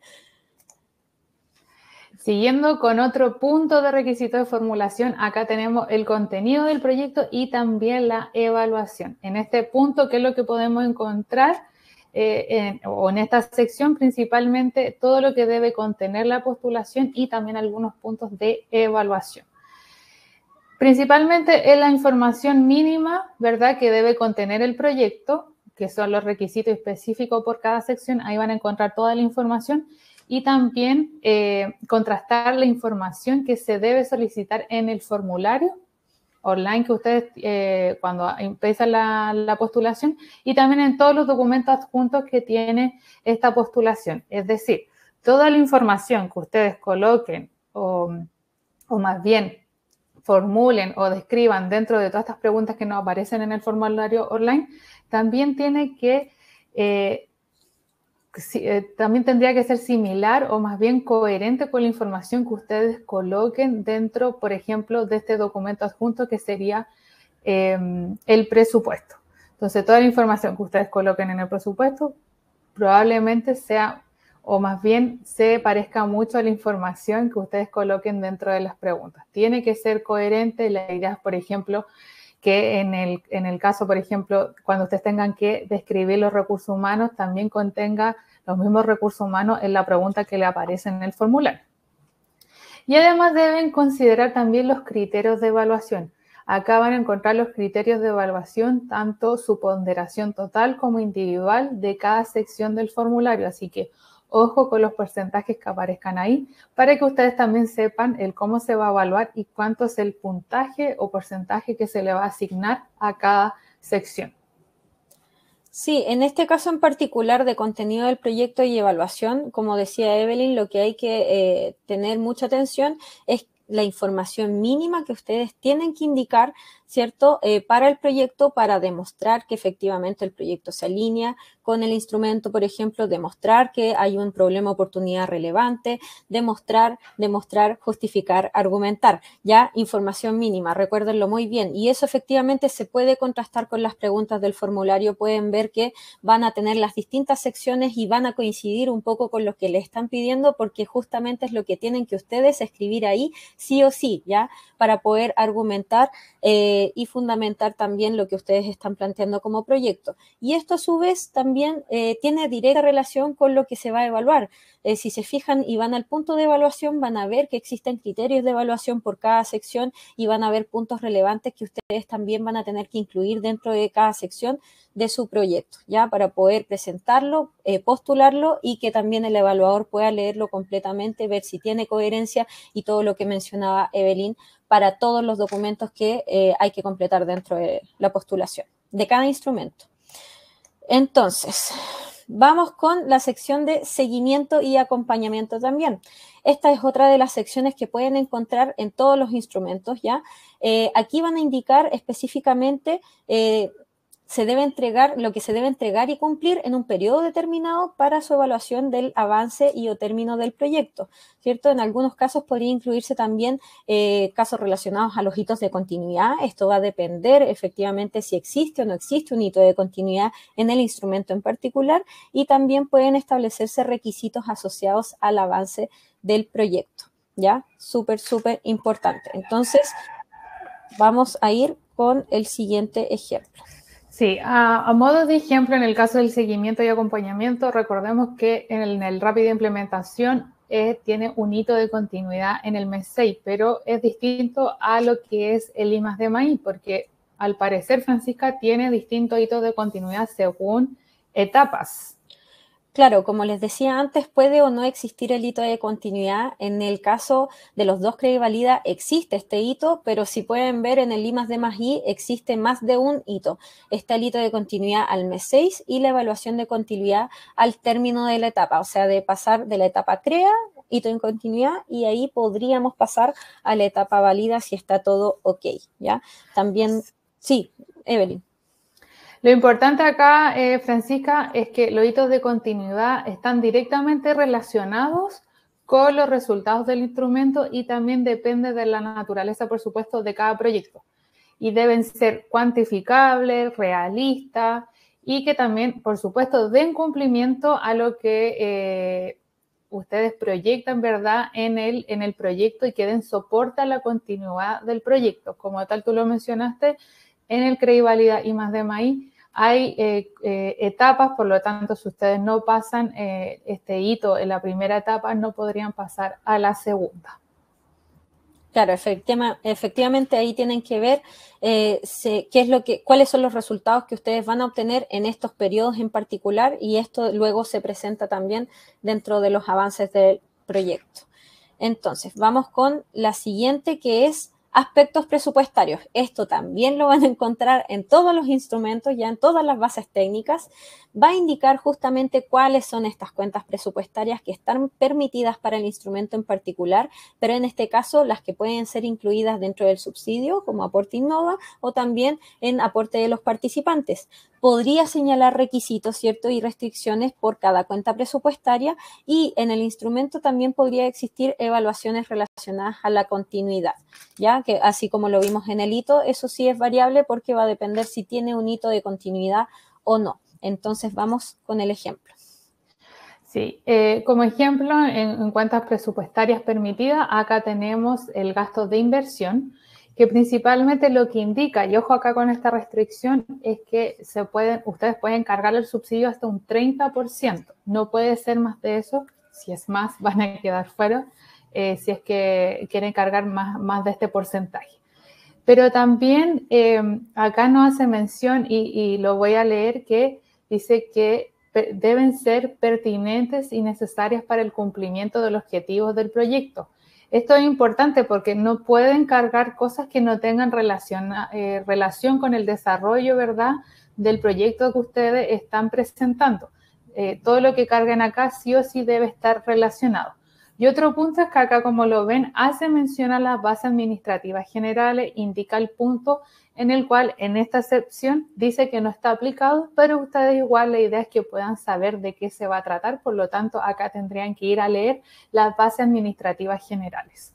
Siguiendo con otro punto de requisito de formulación, acá tenemos el contenido del proyecto y también la evaluación. En este punto, ¿qué es lo que podemos encontrar? Eh, en, o en esta sección, principalmente todo lo que debe contener la postulación y también algunos puntos de evaluación. Principalmente es la información mínima, ¿verdad?, que debe contener el proyecto, que son los requisitos específicos por cada sección. Ahí van a encontrar toda la información y también eh, contrastar la información que se debe solicitar en el formulario online que ustedes eh, cuando empiezan la, la postulación y también en todos los documentos adjuntos que tiene esta postulación. Es decir, toda la información que ustedes coloquen o, o más bien formulen o describan dentro de todas estas preguntas que nos aparecen en el formulario online, también tiene que, eh, si, eh, también tendría que ser similar o más bien coherente con la información que ustedes coloquen dentro, por ejemplo, de este documento adjunto que sería eh, el presupuesto. Entonces, toda la información que ustedes coloquen en el presupuesto probablemente sea o más bien se parezca mucho a la información que ustedes coloquen dentro de las preguntas. Tiene que ser coherente. La idea es, por ejemplo, que en el, en el caso, por ejemplo, cuando ustedes tengan que describir los recursos humanos, también contenga los mismos recursos humanos en la pregunta que le aparece en el formulario. Y además deben considerar también los criterios de evaluación. Acá van a encontrar los criterios de evaluación, tanto su ponderación total como individual de cada sección del formulario. Así que ojo con los porcentajes que aparezcan ahí para que ustedes también sepan el cómo se va a evaluar y cuánto es el puntaje o porcentaje que se le va a asignar a cada sección. Sí, en este caso en particular de contenido del proyecto y evaluación, como decía Evelyn, lo que hay que eh, tener mucha atención es la información mínima que ustedes tienen que indicar, ¿cierto?, eh, para el proyecto, para demostrar que efectivamente el proyecto se alinea con el instrumento, por ejemplo, demostrar que hay un problema o oportunidad relevante, demostrar, demostrar, justificar, argumentar, ya, información mínima, recuérdenlo muy bien, y eso efectivamente se puede contrastar con las preguntas del formulario, pueden ver que van a tener las distintas secciones y van a coincidir un poco con lo que le están pidiendo, porque justamente es lo que tienen que ustedes escribir ahí, sí o sí, ya, para poder argumentar eh, y fundamentar también lo que ustedes están planteando como proyecto. Y esto a su vez también eh, tiene directa relación con lo que se va a evaluar. Eh, si se fijan y van al punto de evaluación, van a ver que existen criterios de evaluación por cada sección y van a ver puntos relevantes que ustedes también van a tener que incluir dentro de cada sección de su proyecto, ya, para poder presentarlo, eh, postularlo y que también el evaluador pueda leerlo completamente, ver si tiene coherencia y todo lo que mencionaba Evelyn para todos los documentos que eh, hay que completar dentro de la postulación de cada instrumento. Entonces, vamos con la sección de seguimiento y acompañamiento también. Esta es otra de las secciones que pueden encontrar en todos los instrumentos, ¿ya? Eh, aquí van a indicar específicamente eh, se debe entregar, lo que se debe entregar y cumplir en un periodo determinado para su evaluación del avance y o término del proyecto, ¿cierto? En algunos casos podría incluirse también eh, casos relacionados a los hitos de continuidad. Esto va a depender efectivamente si existe o no existe un hito de continuidad en el instrumento en particular, y también pueden establecerse requisitos asociados al avance del proyecto, ¿ya? Súper, súper importante. Entonces, vamos a ir con el siguiente ejemplo. Sí, a, a modo de ejemplo, en el caso del seguimiento y acompañamiento, recordemos que en el, en el rápido implementación eh, tiene un hito de continuidad en el mes seis, pero es distinto a lo que es el I más D más I, porque al parecer, Francisca, tiene distintos hitos de continuidad según etapas. Claro, como les decía antes, puede o no existir el hito de continuidad. En el caso de los dos CrediValida existe este hito, pero si pueden ver en el I más D más I existe más de un hito. Está el hito de continuidad al mes seis y la evaluación de continuidad al término de la etapa, o sea, de pasar de la etapa crea, hito en continuidad, y ahí podríamos pasar a la etapa válida si está todo ok, ¿ya? También, sí, Evelyn. Lo importante acá, eh, Francisca, es que los hitos de continuidad están directamente relacionados con los resultados del instrumento y también depende de la naturaleza, por supuesto, de cada proyecto. Y deben ser cuantificables, realistas y que también, por supuesto, den cumplimiento a lo que eh, ustedes proyectan, ¿verdad?, en el, en el proyecto y que den soporte a la continuidad del proyecto. Como tal, tú lo mencionaste, en el CrediValida I más D más I hay eh, eh, etapas, por lo tanto, si ustedes no pasan eh, este hito en la primera etapa, no podrían pasar a la segunda. Claro, efectiva, efectivamente ahí tienen que ver eh, se, qué es lo que, cuáles son los resultados que ustedes van a obtener en estos periodos en particular, y esto luego se presenta también dentro de los avances del proyecto. Entonces, vamos con la siguiente, que es aspectos presupuestarios. Esto también lo van a encontrar en todos los instrumentos, ya en todas las bases técnicas. Va a indicar justamente cuáles son estas cuentas presupuestarias que están permitidas para el instrumento en particular, pero en este caso las que pueden ser incluidas dentro del subsidio, como aporte Innova, o también en aporte de los participantes. Podría señalar requisitos, ¿cierto?, y restricciones por cada cuenta presupuestaria, y en el instrumento también podría existir evaluaciones relacionadas a la continuidad, ¿ya? Que así como lo vimos en el hito, eso sí es variable porque va a depender si tiene un hito de continuidad o no. Entonces vamos con el ejemplo. Sí, eh, como ejemplo, en, en cuentas presupuestarias permitidas, acá tenemos el gasto de inversión, que principalmente lo que indica, y ojo acá con esta restricción, es que se pueden, ustedes pueden cargar el subsidio hasta un treinta por ciento. No puede ser más de eso. Si es más, van a quedar fuera, eh, si es que quieren cargar más, más de este porcentaje. Pero también eh, acá nos hace mención, y, y lo voy a leer, que dice que deben ser pertinentes y necesarias para el cumplimiento de los objetivos del proyecto. Esto es importante porque no pueden cargar cosas que no tengan relación, eh, relación con el desarrollo, ¿verdad?, del proyecto que ustedes están presentando. Eh, todo lo que carguen acá sí o sí debe estar relacionado. Y otro punto es que acá, como lo ven, hace mención a las bases administrativas generales, indica el punto en el cual en esta sección dice que no está aplicado, pero ustedes igual la idea es que puedan saber de qué se va a tratar, por lo tanto acá tendrían que ir a leer las bases administrativas generales.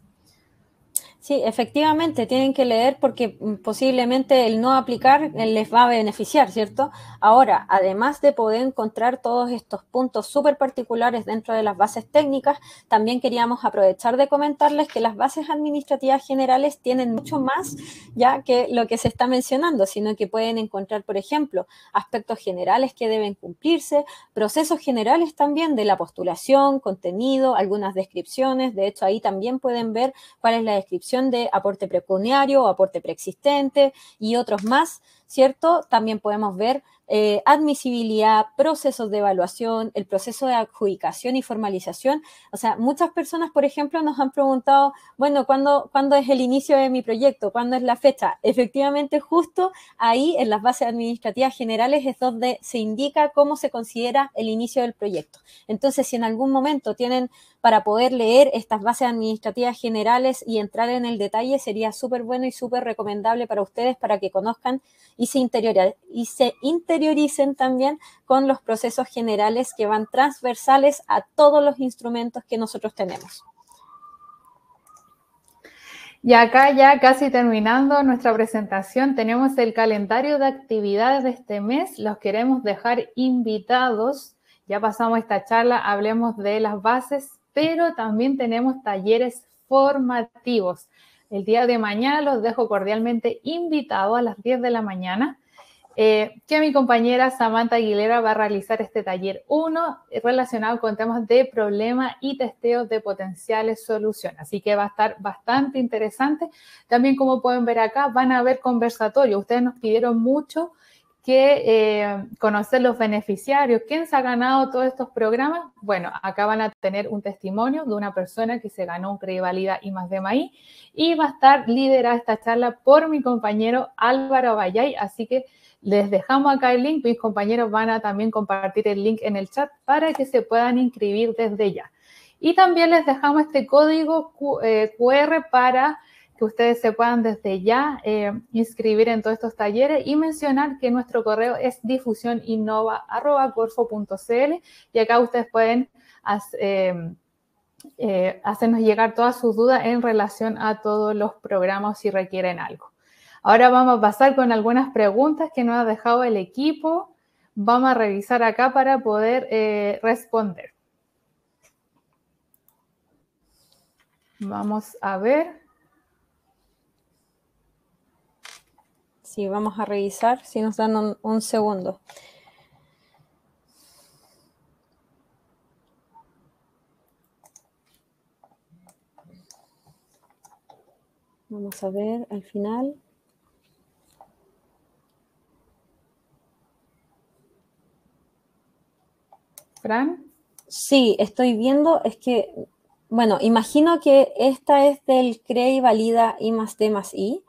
Sí, efectivamente, tienen que leer porque posiblemente el no aplicar les va a beneficiar, ¿cierto? Ahora, además de poder encontrar todos estos puntos súper particulares dentro de las bases técnicas, también queríamos aprovechar de comentarles que las bases administrativas generales tienen mucho más ya que lo que se está mencionando, sino que pueden encontrar, por ejemplo, aspectos generales que deben cumplirse, procesos generales también de la postulación, contenido, algunas descripciones. De hecho, ahí también pueden ver cuál es la descripción de aporte precuniario o aporte preexistente y otros más. ¿cierto? También podemos ver eh, admisibilidad, procesos de evaluación, el proceso de adjudicación y formalización. O sea, muchas personas, por ejemplo, nos han preguntado, bueno, ¿cuándo, ¿cuándo es el inicio de mi proyecto? ¿Cuándo es la fecha? Efectivamente, justo ahí en las bases administrativas generales es donde se indica cómo se considera el inicio del proyecto. Entonces, si en algún momento tienen para poder leer estas bases administrativas generales y entrar en el detalle, sería súper bueno y súper recomendable para ustedes para que conozcan y se, y se interioricen también con los procesos generales que van transversales a todos los instrumentos que nosotros tenemos. Y acá ya casi terminando nuestra presentación, tenemos el calendario de actividades de este mes. Los queremos dejar invitados. Ya pasamos esta charla, hablemos de las bases, pero también tenemos talleres formativos. El día de mañana los dejo cordialmente invitados a las diez de la mañana, eh, que mi compañera Samantha Aguilera va a realizar este taller uno relacionado con temas de problemas y testeos de potenciales soluciones. Así que va a estar bastante interesante. También, como pueden ver acá, van a haber conversatorios. Ustedes nos pidieron mucho que eh, conocer los beneficiarios. ¿Quién se ha ganado todos estos programas? Bueno, acá van a tener un testimonio de una persona que se ganó un Credivalida I más D M A I y va a estar liderada esta charla por mi compañero Álvaro Vallay. Así que les dejamos acá el link. Mis compañeros van a también compartir el link en el chat para que se puedan inscribir desde ya. Y también les dejamos este código Q R para que ustedes se puedan desde ya eh, inscribir en todos estos talleres y mencionar que nuestro correo es difusión innova arroba corfo punto c l y acá ustedes pueden eh, eh, hacernos llegar todas sus dudas en relación a todos los programas si requieren algo. Ahora vamos a pasar con algunas preguntas que nos ha dejado el equipo. Vamos a revisar acá para poder eh, responder. Vamos a ver. Sí, vamos a revisar si nos dan un, un segundo. Vamos a ver al final. ¿Fran? Sí, estoy viendo, es que, bueno, imagino que esta es del Credivalida I más D más I.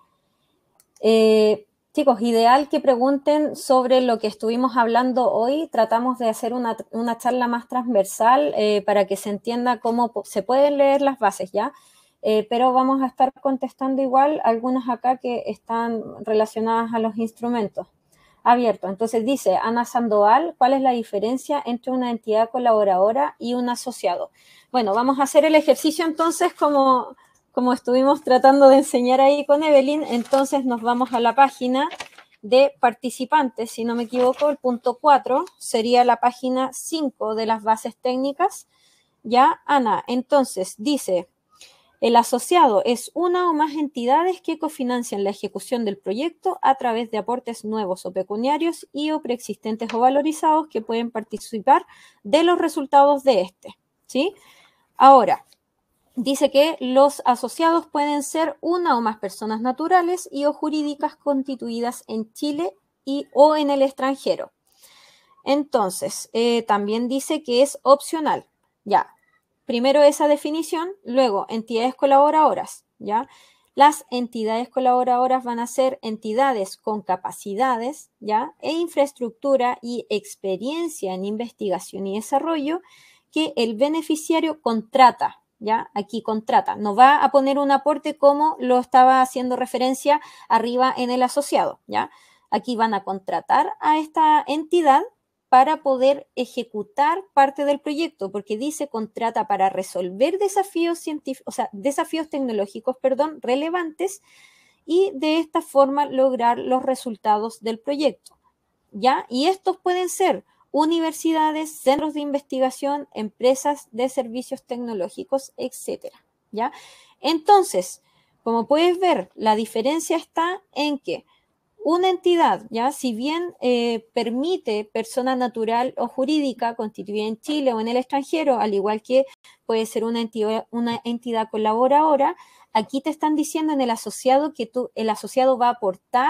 Eh, chicos, ideal que pregunten sobre lo que estuvimos hablando hoy. Tratamos de hacer una, una charla más transversal eh, para que se entienda cómo se pueden leer las bases, ¿ya? Eh, pero vamos a estar contestando igual algunas acá que están relacionadas a los instrumentos. Abierto. Entonces dice Ana Sandoval, ¿cuál es la diferencia entre una entidad colaboradora y un asociado? Bueno, vamos a hacer el ejercicio entonces como... como estuvimos tratando de enseñar ahí con Evelyn. Entonces nos vamos a la página de participantes, si no me equivoco, el punto cuatro sería la página cinco de las bases técnicas. Ya, Ana, entonces dice, el asociado es una o más entidades que cofinancian la ejecución del proyecto a través de aportes nuevos o pecuniarios y o preexistentes o valorizados que pueden participar de los resultados de este, ¿sí? Ahora, dice que los asociados pueden ser una o más personas naturales y o jurídicas constituidas en Chile y o en el extranjero. Entonces, eh, también dice que es opcional. Ya, primero esa definición, luego entidades colaboradoras, ¿ya? Las entidades colaboradoras van a ser entidades con capacidades, ¿ya? E infraestructura y experiencia en investigación y desarrollo que el beneficiario contrata, ¿ya? Aquí contrata, no va a poner un aporte como lo estaba haciendo referencia arriba en el asociado, ¿ya? Aquí van a contratar a esta entidad para poder ejecutar parte del proyecto, porque dice contrata para resolver desafíos científicos, o sea, desafíos tecnológicos, perdón, relevantes y de esta forma lograr los resultados del proyecto, ¿ya? Y estos pueden ser universidades, centros de investigación, empresas de servicios tecnológicos, etcétera, ¿ya? Entonces, como puedes ver, la diferencia está en que una entidad, ya, si bien eh, permite persona natural o jurídica constituida en Chile o en el extranjero, al igual que puede ser una entidad, una entidad colaboradora, aquí te están diciendo en el asociado que tú, el asociado va a aportar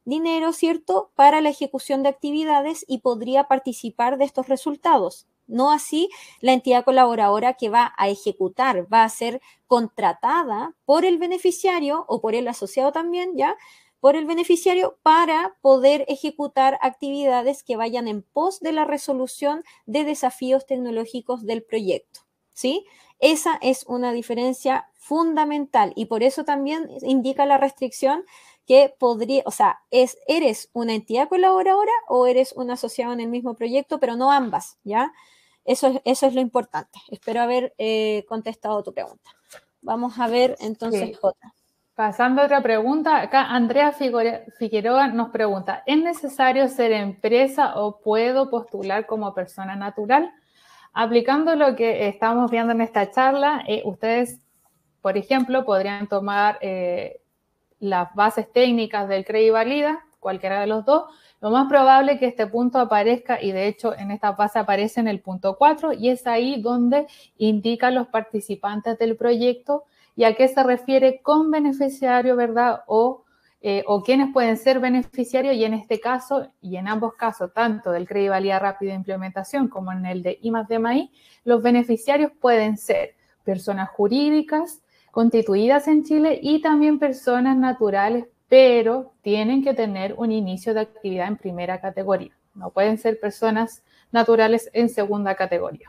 dinero, ¿cierto?, para la ejecución de actividades y podría participar de estos resultados. No así la entidad colaboradora que va a ejecutar, va a ser contratada por el beneficiario o por el asociado también, ¿ya?, por el beneficiario para poder ejecutar actividades que vayan en pos de la resolución de desafíos tecnológicos del proyecto, ¿sí? Esa es una diferencia fundamental y por eso también indica la restricción que podría, o sea, es, eres una entidad colaboradora o eres un asociado en el mismo proyecto, pero no ambas, ¿ya? Eso es, eso es lo importante. Espero haber eh, contestado tu pregunta. Vamos a ver entonces Sí. otra. Pasando a otra pregunta, acá Andrea Figueroa nos pregunta, ¿es necesario ser empresa o puedo postular como persona natural? Aplicando lo que estamos viendo en esta charla, eh, ustedes, por ejemplo, podrían tomar eh, las bases técnicas del C R E I Valida, cualquiera de los dos. Lo más probable es que este punto aparezca, y de hecho en esta base aparece en el punto cuatro, y es ahí donde indican los participantes del proyecto y a qué se refiere con beneficiario, ¿verdad? O, eh, o quiénes pueden ser beneficiarios, y en este caso, y en ambos casos, tanto del C R E I Valida Rápida de Implementación como en el de I más D más I, los beneficiarios pueden ser personas jurídicas constituidas en Chile y también personas naturales, pero tienen que tener un inicio de actividad en primera categoría. No pueden ser personas naturales en segunda categoría.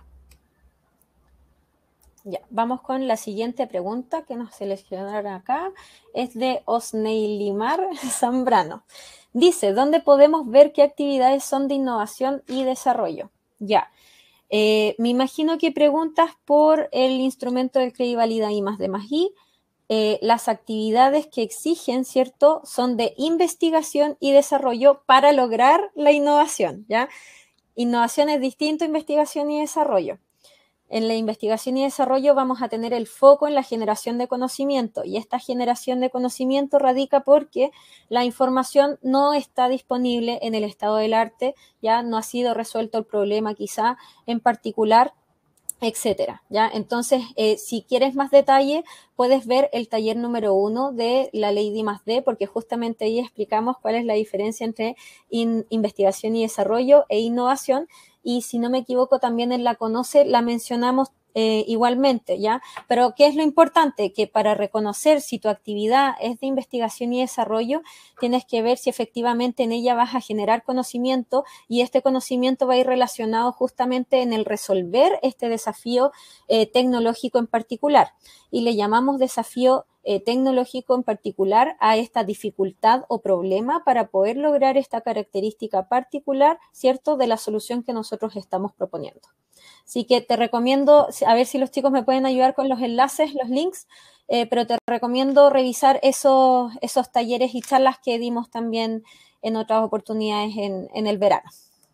Ya, vamos con la siguiente pregunta que nos seleccionaron acá. Es de Osneilimar Zambrano. Dice, ¿dónde podemos ver qué actividades son de innovación y desarrollo? Ya, eh, me imagino que preguntas por el instrumento del C R E I Valida I más D más I. Eh, las actividades que exigen, ¿cierto?, son de investigación y desarrollo para lograr la innovación, ¿ya? Innovación es distinto a investigación y desarrollo. En la investigación y desarrollo vamos a tener el foco en la generación de conocimiento y esta generación de conocimiento radica porque la información no está disponible en el estado del arte, ya no ha sido resuelto el problema quizá en particular, etcétera, ¿ya? Entonces, eh, si quieres más detalle, puedes ver el taller número uno de la ley de I más D, porque justamente ahí explicamos cuál es la diferencia entre in, investigación y desarrollo e innovación, y si no me equivoco también en la Conoce la mencionamos eh, igualmente, ¿ya? Pero ¿qué es lo importante? Que para reconocer si tu actividad es de investigación y desarrollo, tienes que ver si efectivamente en ella vas a generar conocimiento y este conocimiento va a ir relacionado justamente en el resolver este desafío eh, tecnológico en particular. Y le llamamos desafío eh, tecnológico en particular a esta dificultad o problema para poder lograr esta característica particular, ¿cierto?, de la solución que nosotros estamos proponiendo. Así que te recomiendo, a ver si los chicos me pueden ayudar con los enlaces, los links, eh, pero te recomiendo revisar esos, esos talleres y charlas que dimos también en otras oportunidades en, en el verano.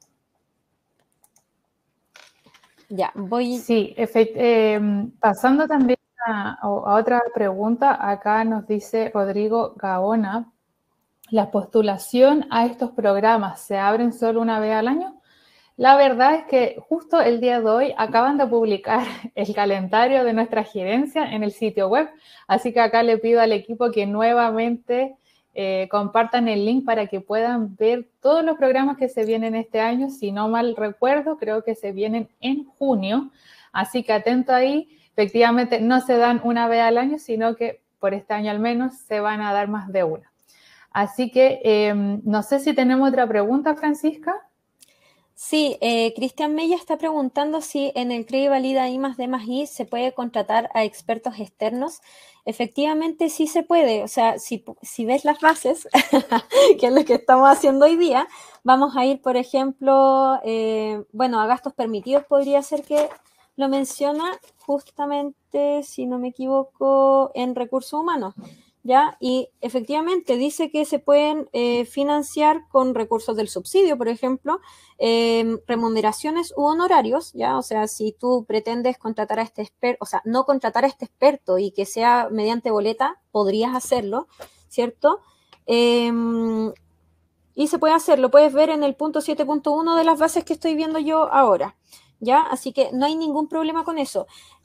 Ya, voy... Sí, eh, pasando también a, a otra pregunta, acá nos dice Rodrigo Gaona, ¿la postulación a estos programas se abren solo una vez al año? La verdad es que justo el día de hoy acaban de publicar el calendario de nuestra gerencia en el sitio web, así que acá le pido al equipo que nuevamente eh, compartan el link para que puedan ver todos los programas que se vienen este año. Si no mal recuerdo, creo que se vienen en junio, así que atento ahí. Efectivamente no se dan una vez al año, sino que por este año al menos se van a dar más de una. Así que eh, no sé si tenemos otra pregunta, Francisca. Sí, eh, Cristian Mella está preguntando si en el C R E I Valida I más D más I se puede contratar a expertos externos. Efectivamente sí se puede, o sea, si, si ves las bases, que es lo que estamos haciendo hoy día, vamos a ir, por ejemplo, eh, bueno, a gastos permitidos podría ser que lo menciona justamente, si no me equivoco, en recursos humanos. ¿Ya? Y efectivamente dice que se pueden eh, financiar con recursos del subsidio, por ejemplo, eh, remuneraciones u honorarios, ¿ya? O sea, si tú pretendes contratar a este experto, o sea, no contratar a este experto y que sea mediante boleta, podrías hacerlo, ¿cierto? Eh, y se puede hacer, lo puedes ver en el punto siete punto uno de las bases que estoy viendo yo ahora, ¿ya? Así que no hay ningún problema con eso.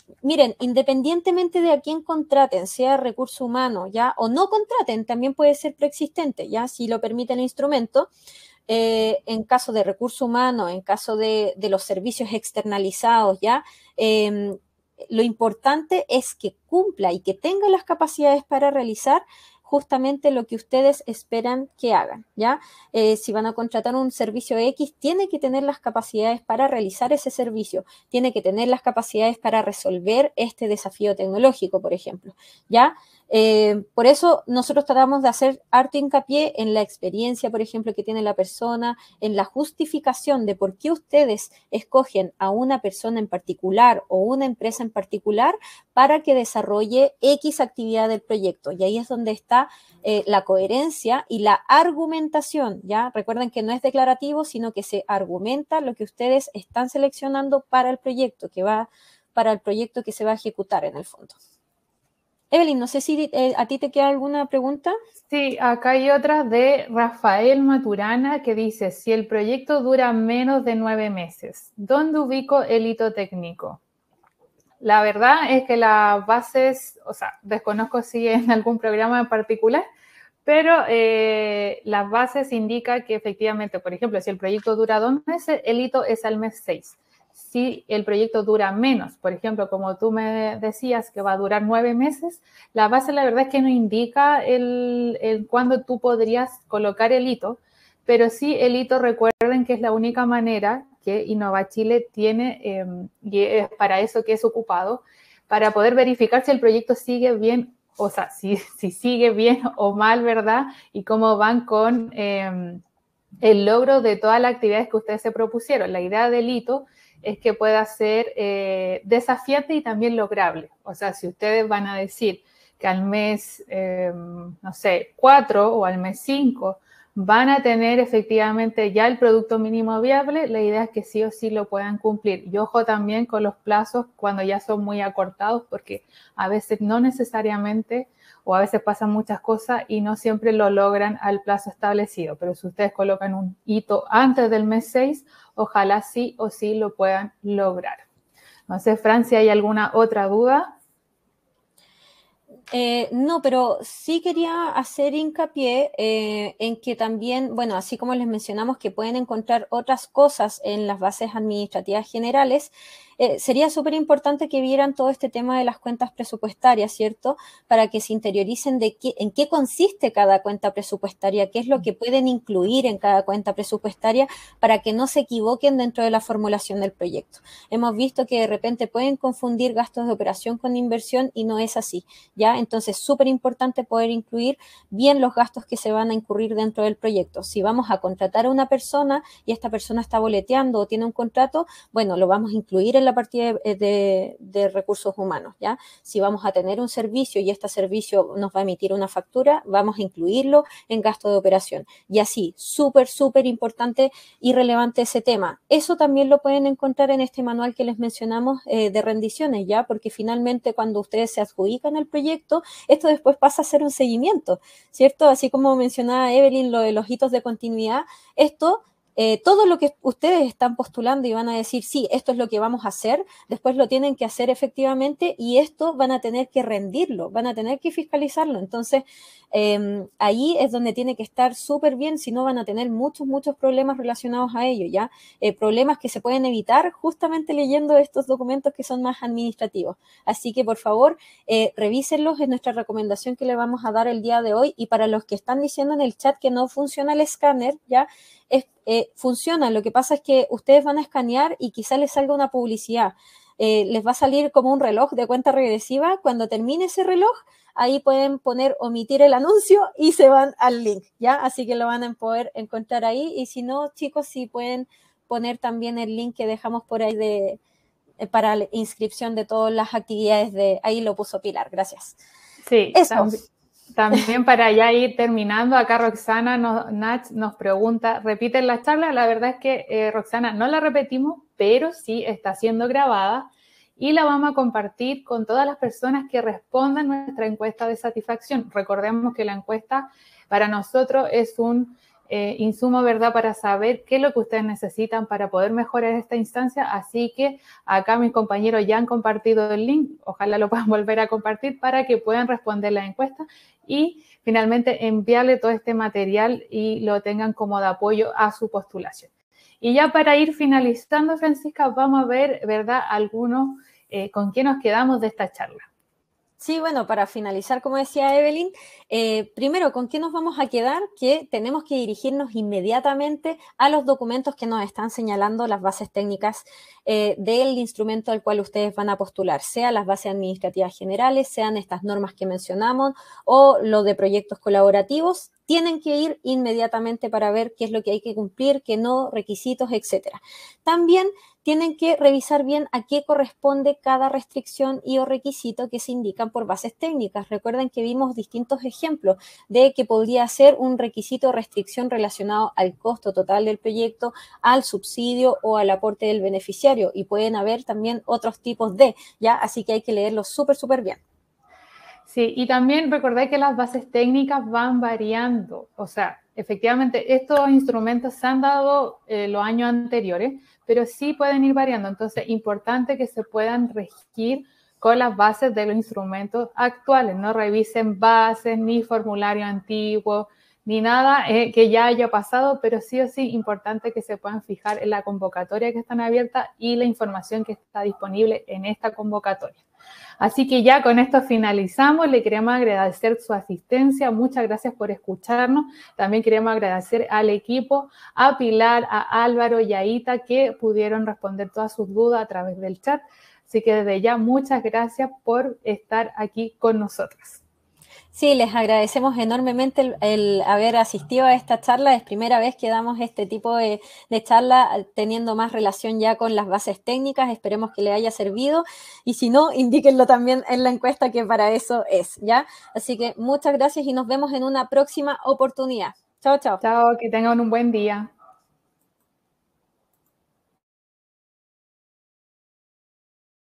miren, independientemente de a quién contraten, sea recurso humano, ¿ya? O no contraten, también puede ser preexistente, ¿ya? Si lo permite el instrumento. Eh, en caso de recurso humano, en caso de, de los servicios externalizados, ¿ya? Eh, lo importante es que cumpla y que tenga las capacidades para realizar justamente lo que ustedes esperan que hagan, ¿ya? Eh, si van a contratar un servicio X, tiene que tener las capacidades para realizar ese servicio, tiene que tener las capacidades para resolver este desafío tecnológico, por ejemplo, ¿ya? Eh, por eso nosotros tratamos de hacer harto hincapié en la experiencia, por ejemplo, que tiene la persona, en la justificación de por qué ustedes escogen a una persona en particular o una empresa en particular para que desarrolle X actividad del proyecto. Y ahí es donde está eh, la coherencia y la argumentación, ¿ya? Recuerden que no es declarativo, sino que se argumenta lo que ustedes están seleccionando para el proyecto, que va, para el proyecto que se va a ejecutar en el fondo. Evelyn, no sé si eh, a ti te queda alguna pregunta. Sí, acá hay otra de Rafael Maturana que dice, si el proyecto dura menos de nueve meses, ¿dónde ubico el hito técnico? La verdad es que las bases, o sea, desconozco si en algún programa en particular, pero eh, las bases indican que efectivamente, por ejemplo, si el proyecto dura dos meses, el hito es al mes seis. Si el proyecto dura menos, por ejemplo, como tú me decías que va a durar nueve meses, la base la verdad es que no indica el, el cuándo tú podrías colocar el hito, pero sí el hito, recuerden que es la única manera que Innova Chile tiene, eh, y es para eso que es ocupado, para poder verificar si el proyecto sigue bien, o sea, si, si sigue bien o mal, ¿verdad? Y cómo van con eh, el logro de todas las actividades que ustedes se propusieron. La idea del hito es que pueda ser eh, desafiante y también lograble. O sea, si ustedes van a decir que al mes, eh, no sé, cuatro o al mes cinco van a tener efectivamente ya el producto mínimo viable, la idea es que sí o sí lo puedan cumplir. Y ojo también con los plazos cuando ya son muy acortados, porque a veces no necesariamente o a veces pasan muchas cosas y no siempre lo logran al plazo establecido. Pero si ustedes colocan un hito antes del mes seis, ojalá sí o sí lo puedan lograr. No sé, Fran, si hay alguna otra duda. Eh, no, pero sí quería hacer hincapié eh, en que también, bueno, así como les mencionamos que pueden encontrar otras cosas en las bases administrativas generales, eh, sería súper importante que vieran todo este tema de las cuentas presupuestarias, ¿cierto? Para que se interioricen de qué, en qué consiste cada cuenta presupuestaria, qué es lo que pueden incluir en cada cuenta presupuestaria para que no se equivoquen dentro de la formulación del proyecto. Hemos visto que de repente pueden confundir gastos de operación con inversión y no es así, ¿ya? Entonces, súper importante poder incluir bien los gastos que se van a incurrir dentro del proyecto. Si vamos a contratar a una persona y esta persona está boleteando o tiene un contrato, bueno, lo vamos a incluir en la partida de, de, de recursos humanos, ¿ya? Si vamos a tener un servicio y este servicio nos va a emitir una factura, vamos a incluirlo en gasto de operación. Y así, súper, súper importante y relevante ese tema. Eso también lo pueden encontrar en este manual que les mencionamos eh, de rendiciones, ¿ya? Porque finalmente cuando ustedes se adjudican el proyecto, esto después pasa a ser un seguimiento, ¿cierto? Así como mencionaba Evelyn lo de los hitos de continuidad, esto... Eh, todo lo que ustedes están postulando y van a decir, sí, esto es lo que vamos a hacer, después lo tienen que hacer efectivamente y esto van a tener que rendirlo, van a tener que fiscalizarlo. Entonces, eh, ahí es donde tiene que estar súper bien, si no van a tener muchos, muchos problemas relacionados a ello, ¿ya? Eh, problemas que se pueden evitar justamente leyendo estos documentos que son más administrativos. Así que, por favor, eh, revísenlos, es nuestra recomendación que le vamos a dar el día de hoy. Y para los que están diciendo en el chat que no funciona el escáner, ¿ya? Es, eh, funciona, lo que pasa es que ustedes van a escanear y quizá les salga una publicidad, eh, les va a salir como un reloj de cuenta regresiva, cuando termine ese reloj, ahí pueden poner omitir el anuncio y se van al link, ¿ya? Así que lo van a poder encontrar ahí y si no, chicos, sí pueden poner también el link que dejamos por ahí de, eh, para la inscripción de todas las actividades de, ahí lo puso Pilar, gracias. Sí, eso. También. También para ya ir terminando, acá Roxana nos, Nach nos pregunta, ¿repiten la charla? La verdad es que eh, Roxana no la repetimos, pero sí está siendo grabada y la vamos a compartir con todas las personas que respondan nuestra encuesta de satisfacción. Recordemos que la encuesta para nosotros es un eh, insumo, ¿verdad?, para saber qué es lo que ustedes necesitan para poder mejorar esta instancia. Así que acá mis compañeros ya han compartido el link, ojalá lo puedan volver a compartir para que puedan responder la encuesta y finalmente enviarle todo este material y lo tengan como de apoyo a su postulación. Y ya para ir finalizando, Francisca, vamos a ver, ¿verdad?, algunos eh, con qué nos quedamos de esta charla. Sí, bueno, para finalizar, como decía Evelyn, eh, primero, ¿con qué nos vamos a quedar? Que tenemos que dirigirnos inmediatamente a los documentos que nos están señalando las bases técnicas eh, del instrumento al cual ustedes van a postular, sea las bases administrativas generales, sean estas normas que mencionamos o lo de proyectos colaborativos. Tienen que ir inmediatamente para ver qué es lo que hay que cumplir, qué no, requisitos, etcétera. También tienen que revisar bien a qué corresponde cada restricción y o requisito que se indican por bases técnicas. Recuerden que vimos distintos ejemplos de que podría ser un requisito o restricción relacionado al costo total del proyecto, al subsidio o al aporte del beneficiario, y pueden haber también otros tipos de, ¿ya? Así que hay que leerlo súper, súper bien. Sí, y también recordad que las bases técnicas van variando, o sea, efectivamente estos instrumentos se han dado eh, los años anteriores, pero sí pueden ir variando, entonces importante que se puedan regir con las bases de los instrumentos actuales, no revisen bases ni formulario antiguo, ni nada eh, que ya haya pasado, pero sí o sí importante que se puedan fijar en la convocatoria que están abiertas y la información que está disponible en esta convocatoria. Así que ya con esto finalizamos, le queremos agradecer su asistencia, muchas gracias por escucharnos, también queremos agradecer al equipo, a Pilar, a Álvaro y a Ita que pudieron responder todas sus dudas a través del chat, así que desde ya muchas gracias por estar aquí con nosotros. Sí, les agradecemos enormemente el, el haber asistido a esta charla. Es primera vez que damos este tipo de, de charla teniendo más relación ya con las bases técnicas. Esperemos que les haya servido y si no, indíquenlo también en la encuesta que para eso es, ¿ya? Así que muchas gracias y nos vemos en una próxima oportunidad. Chao, chao. Chao, que tengan un buen día.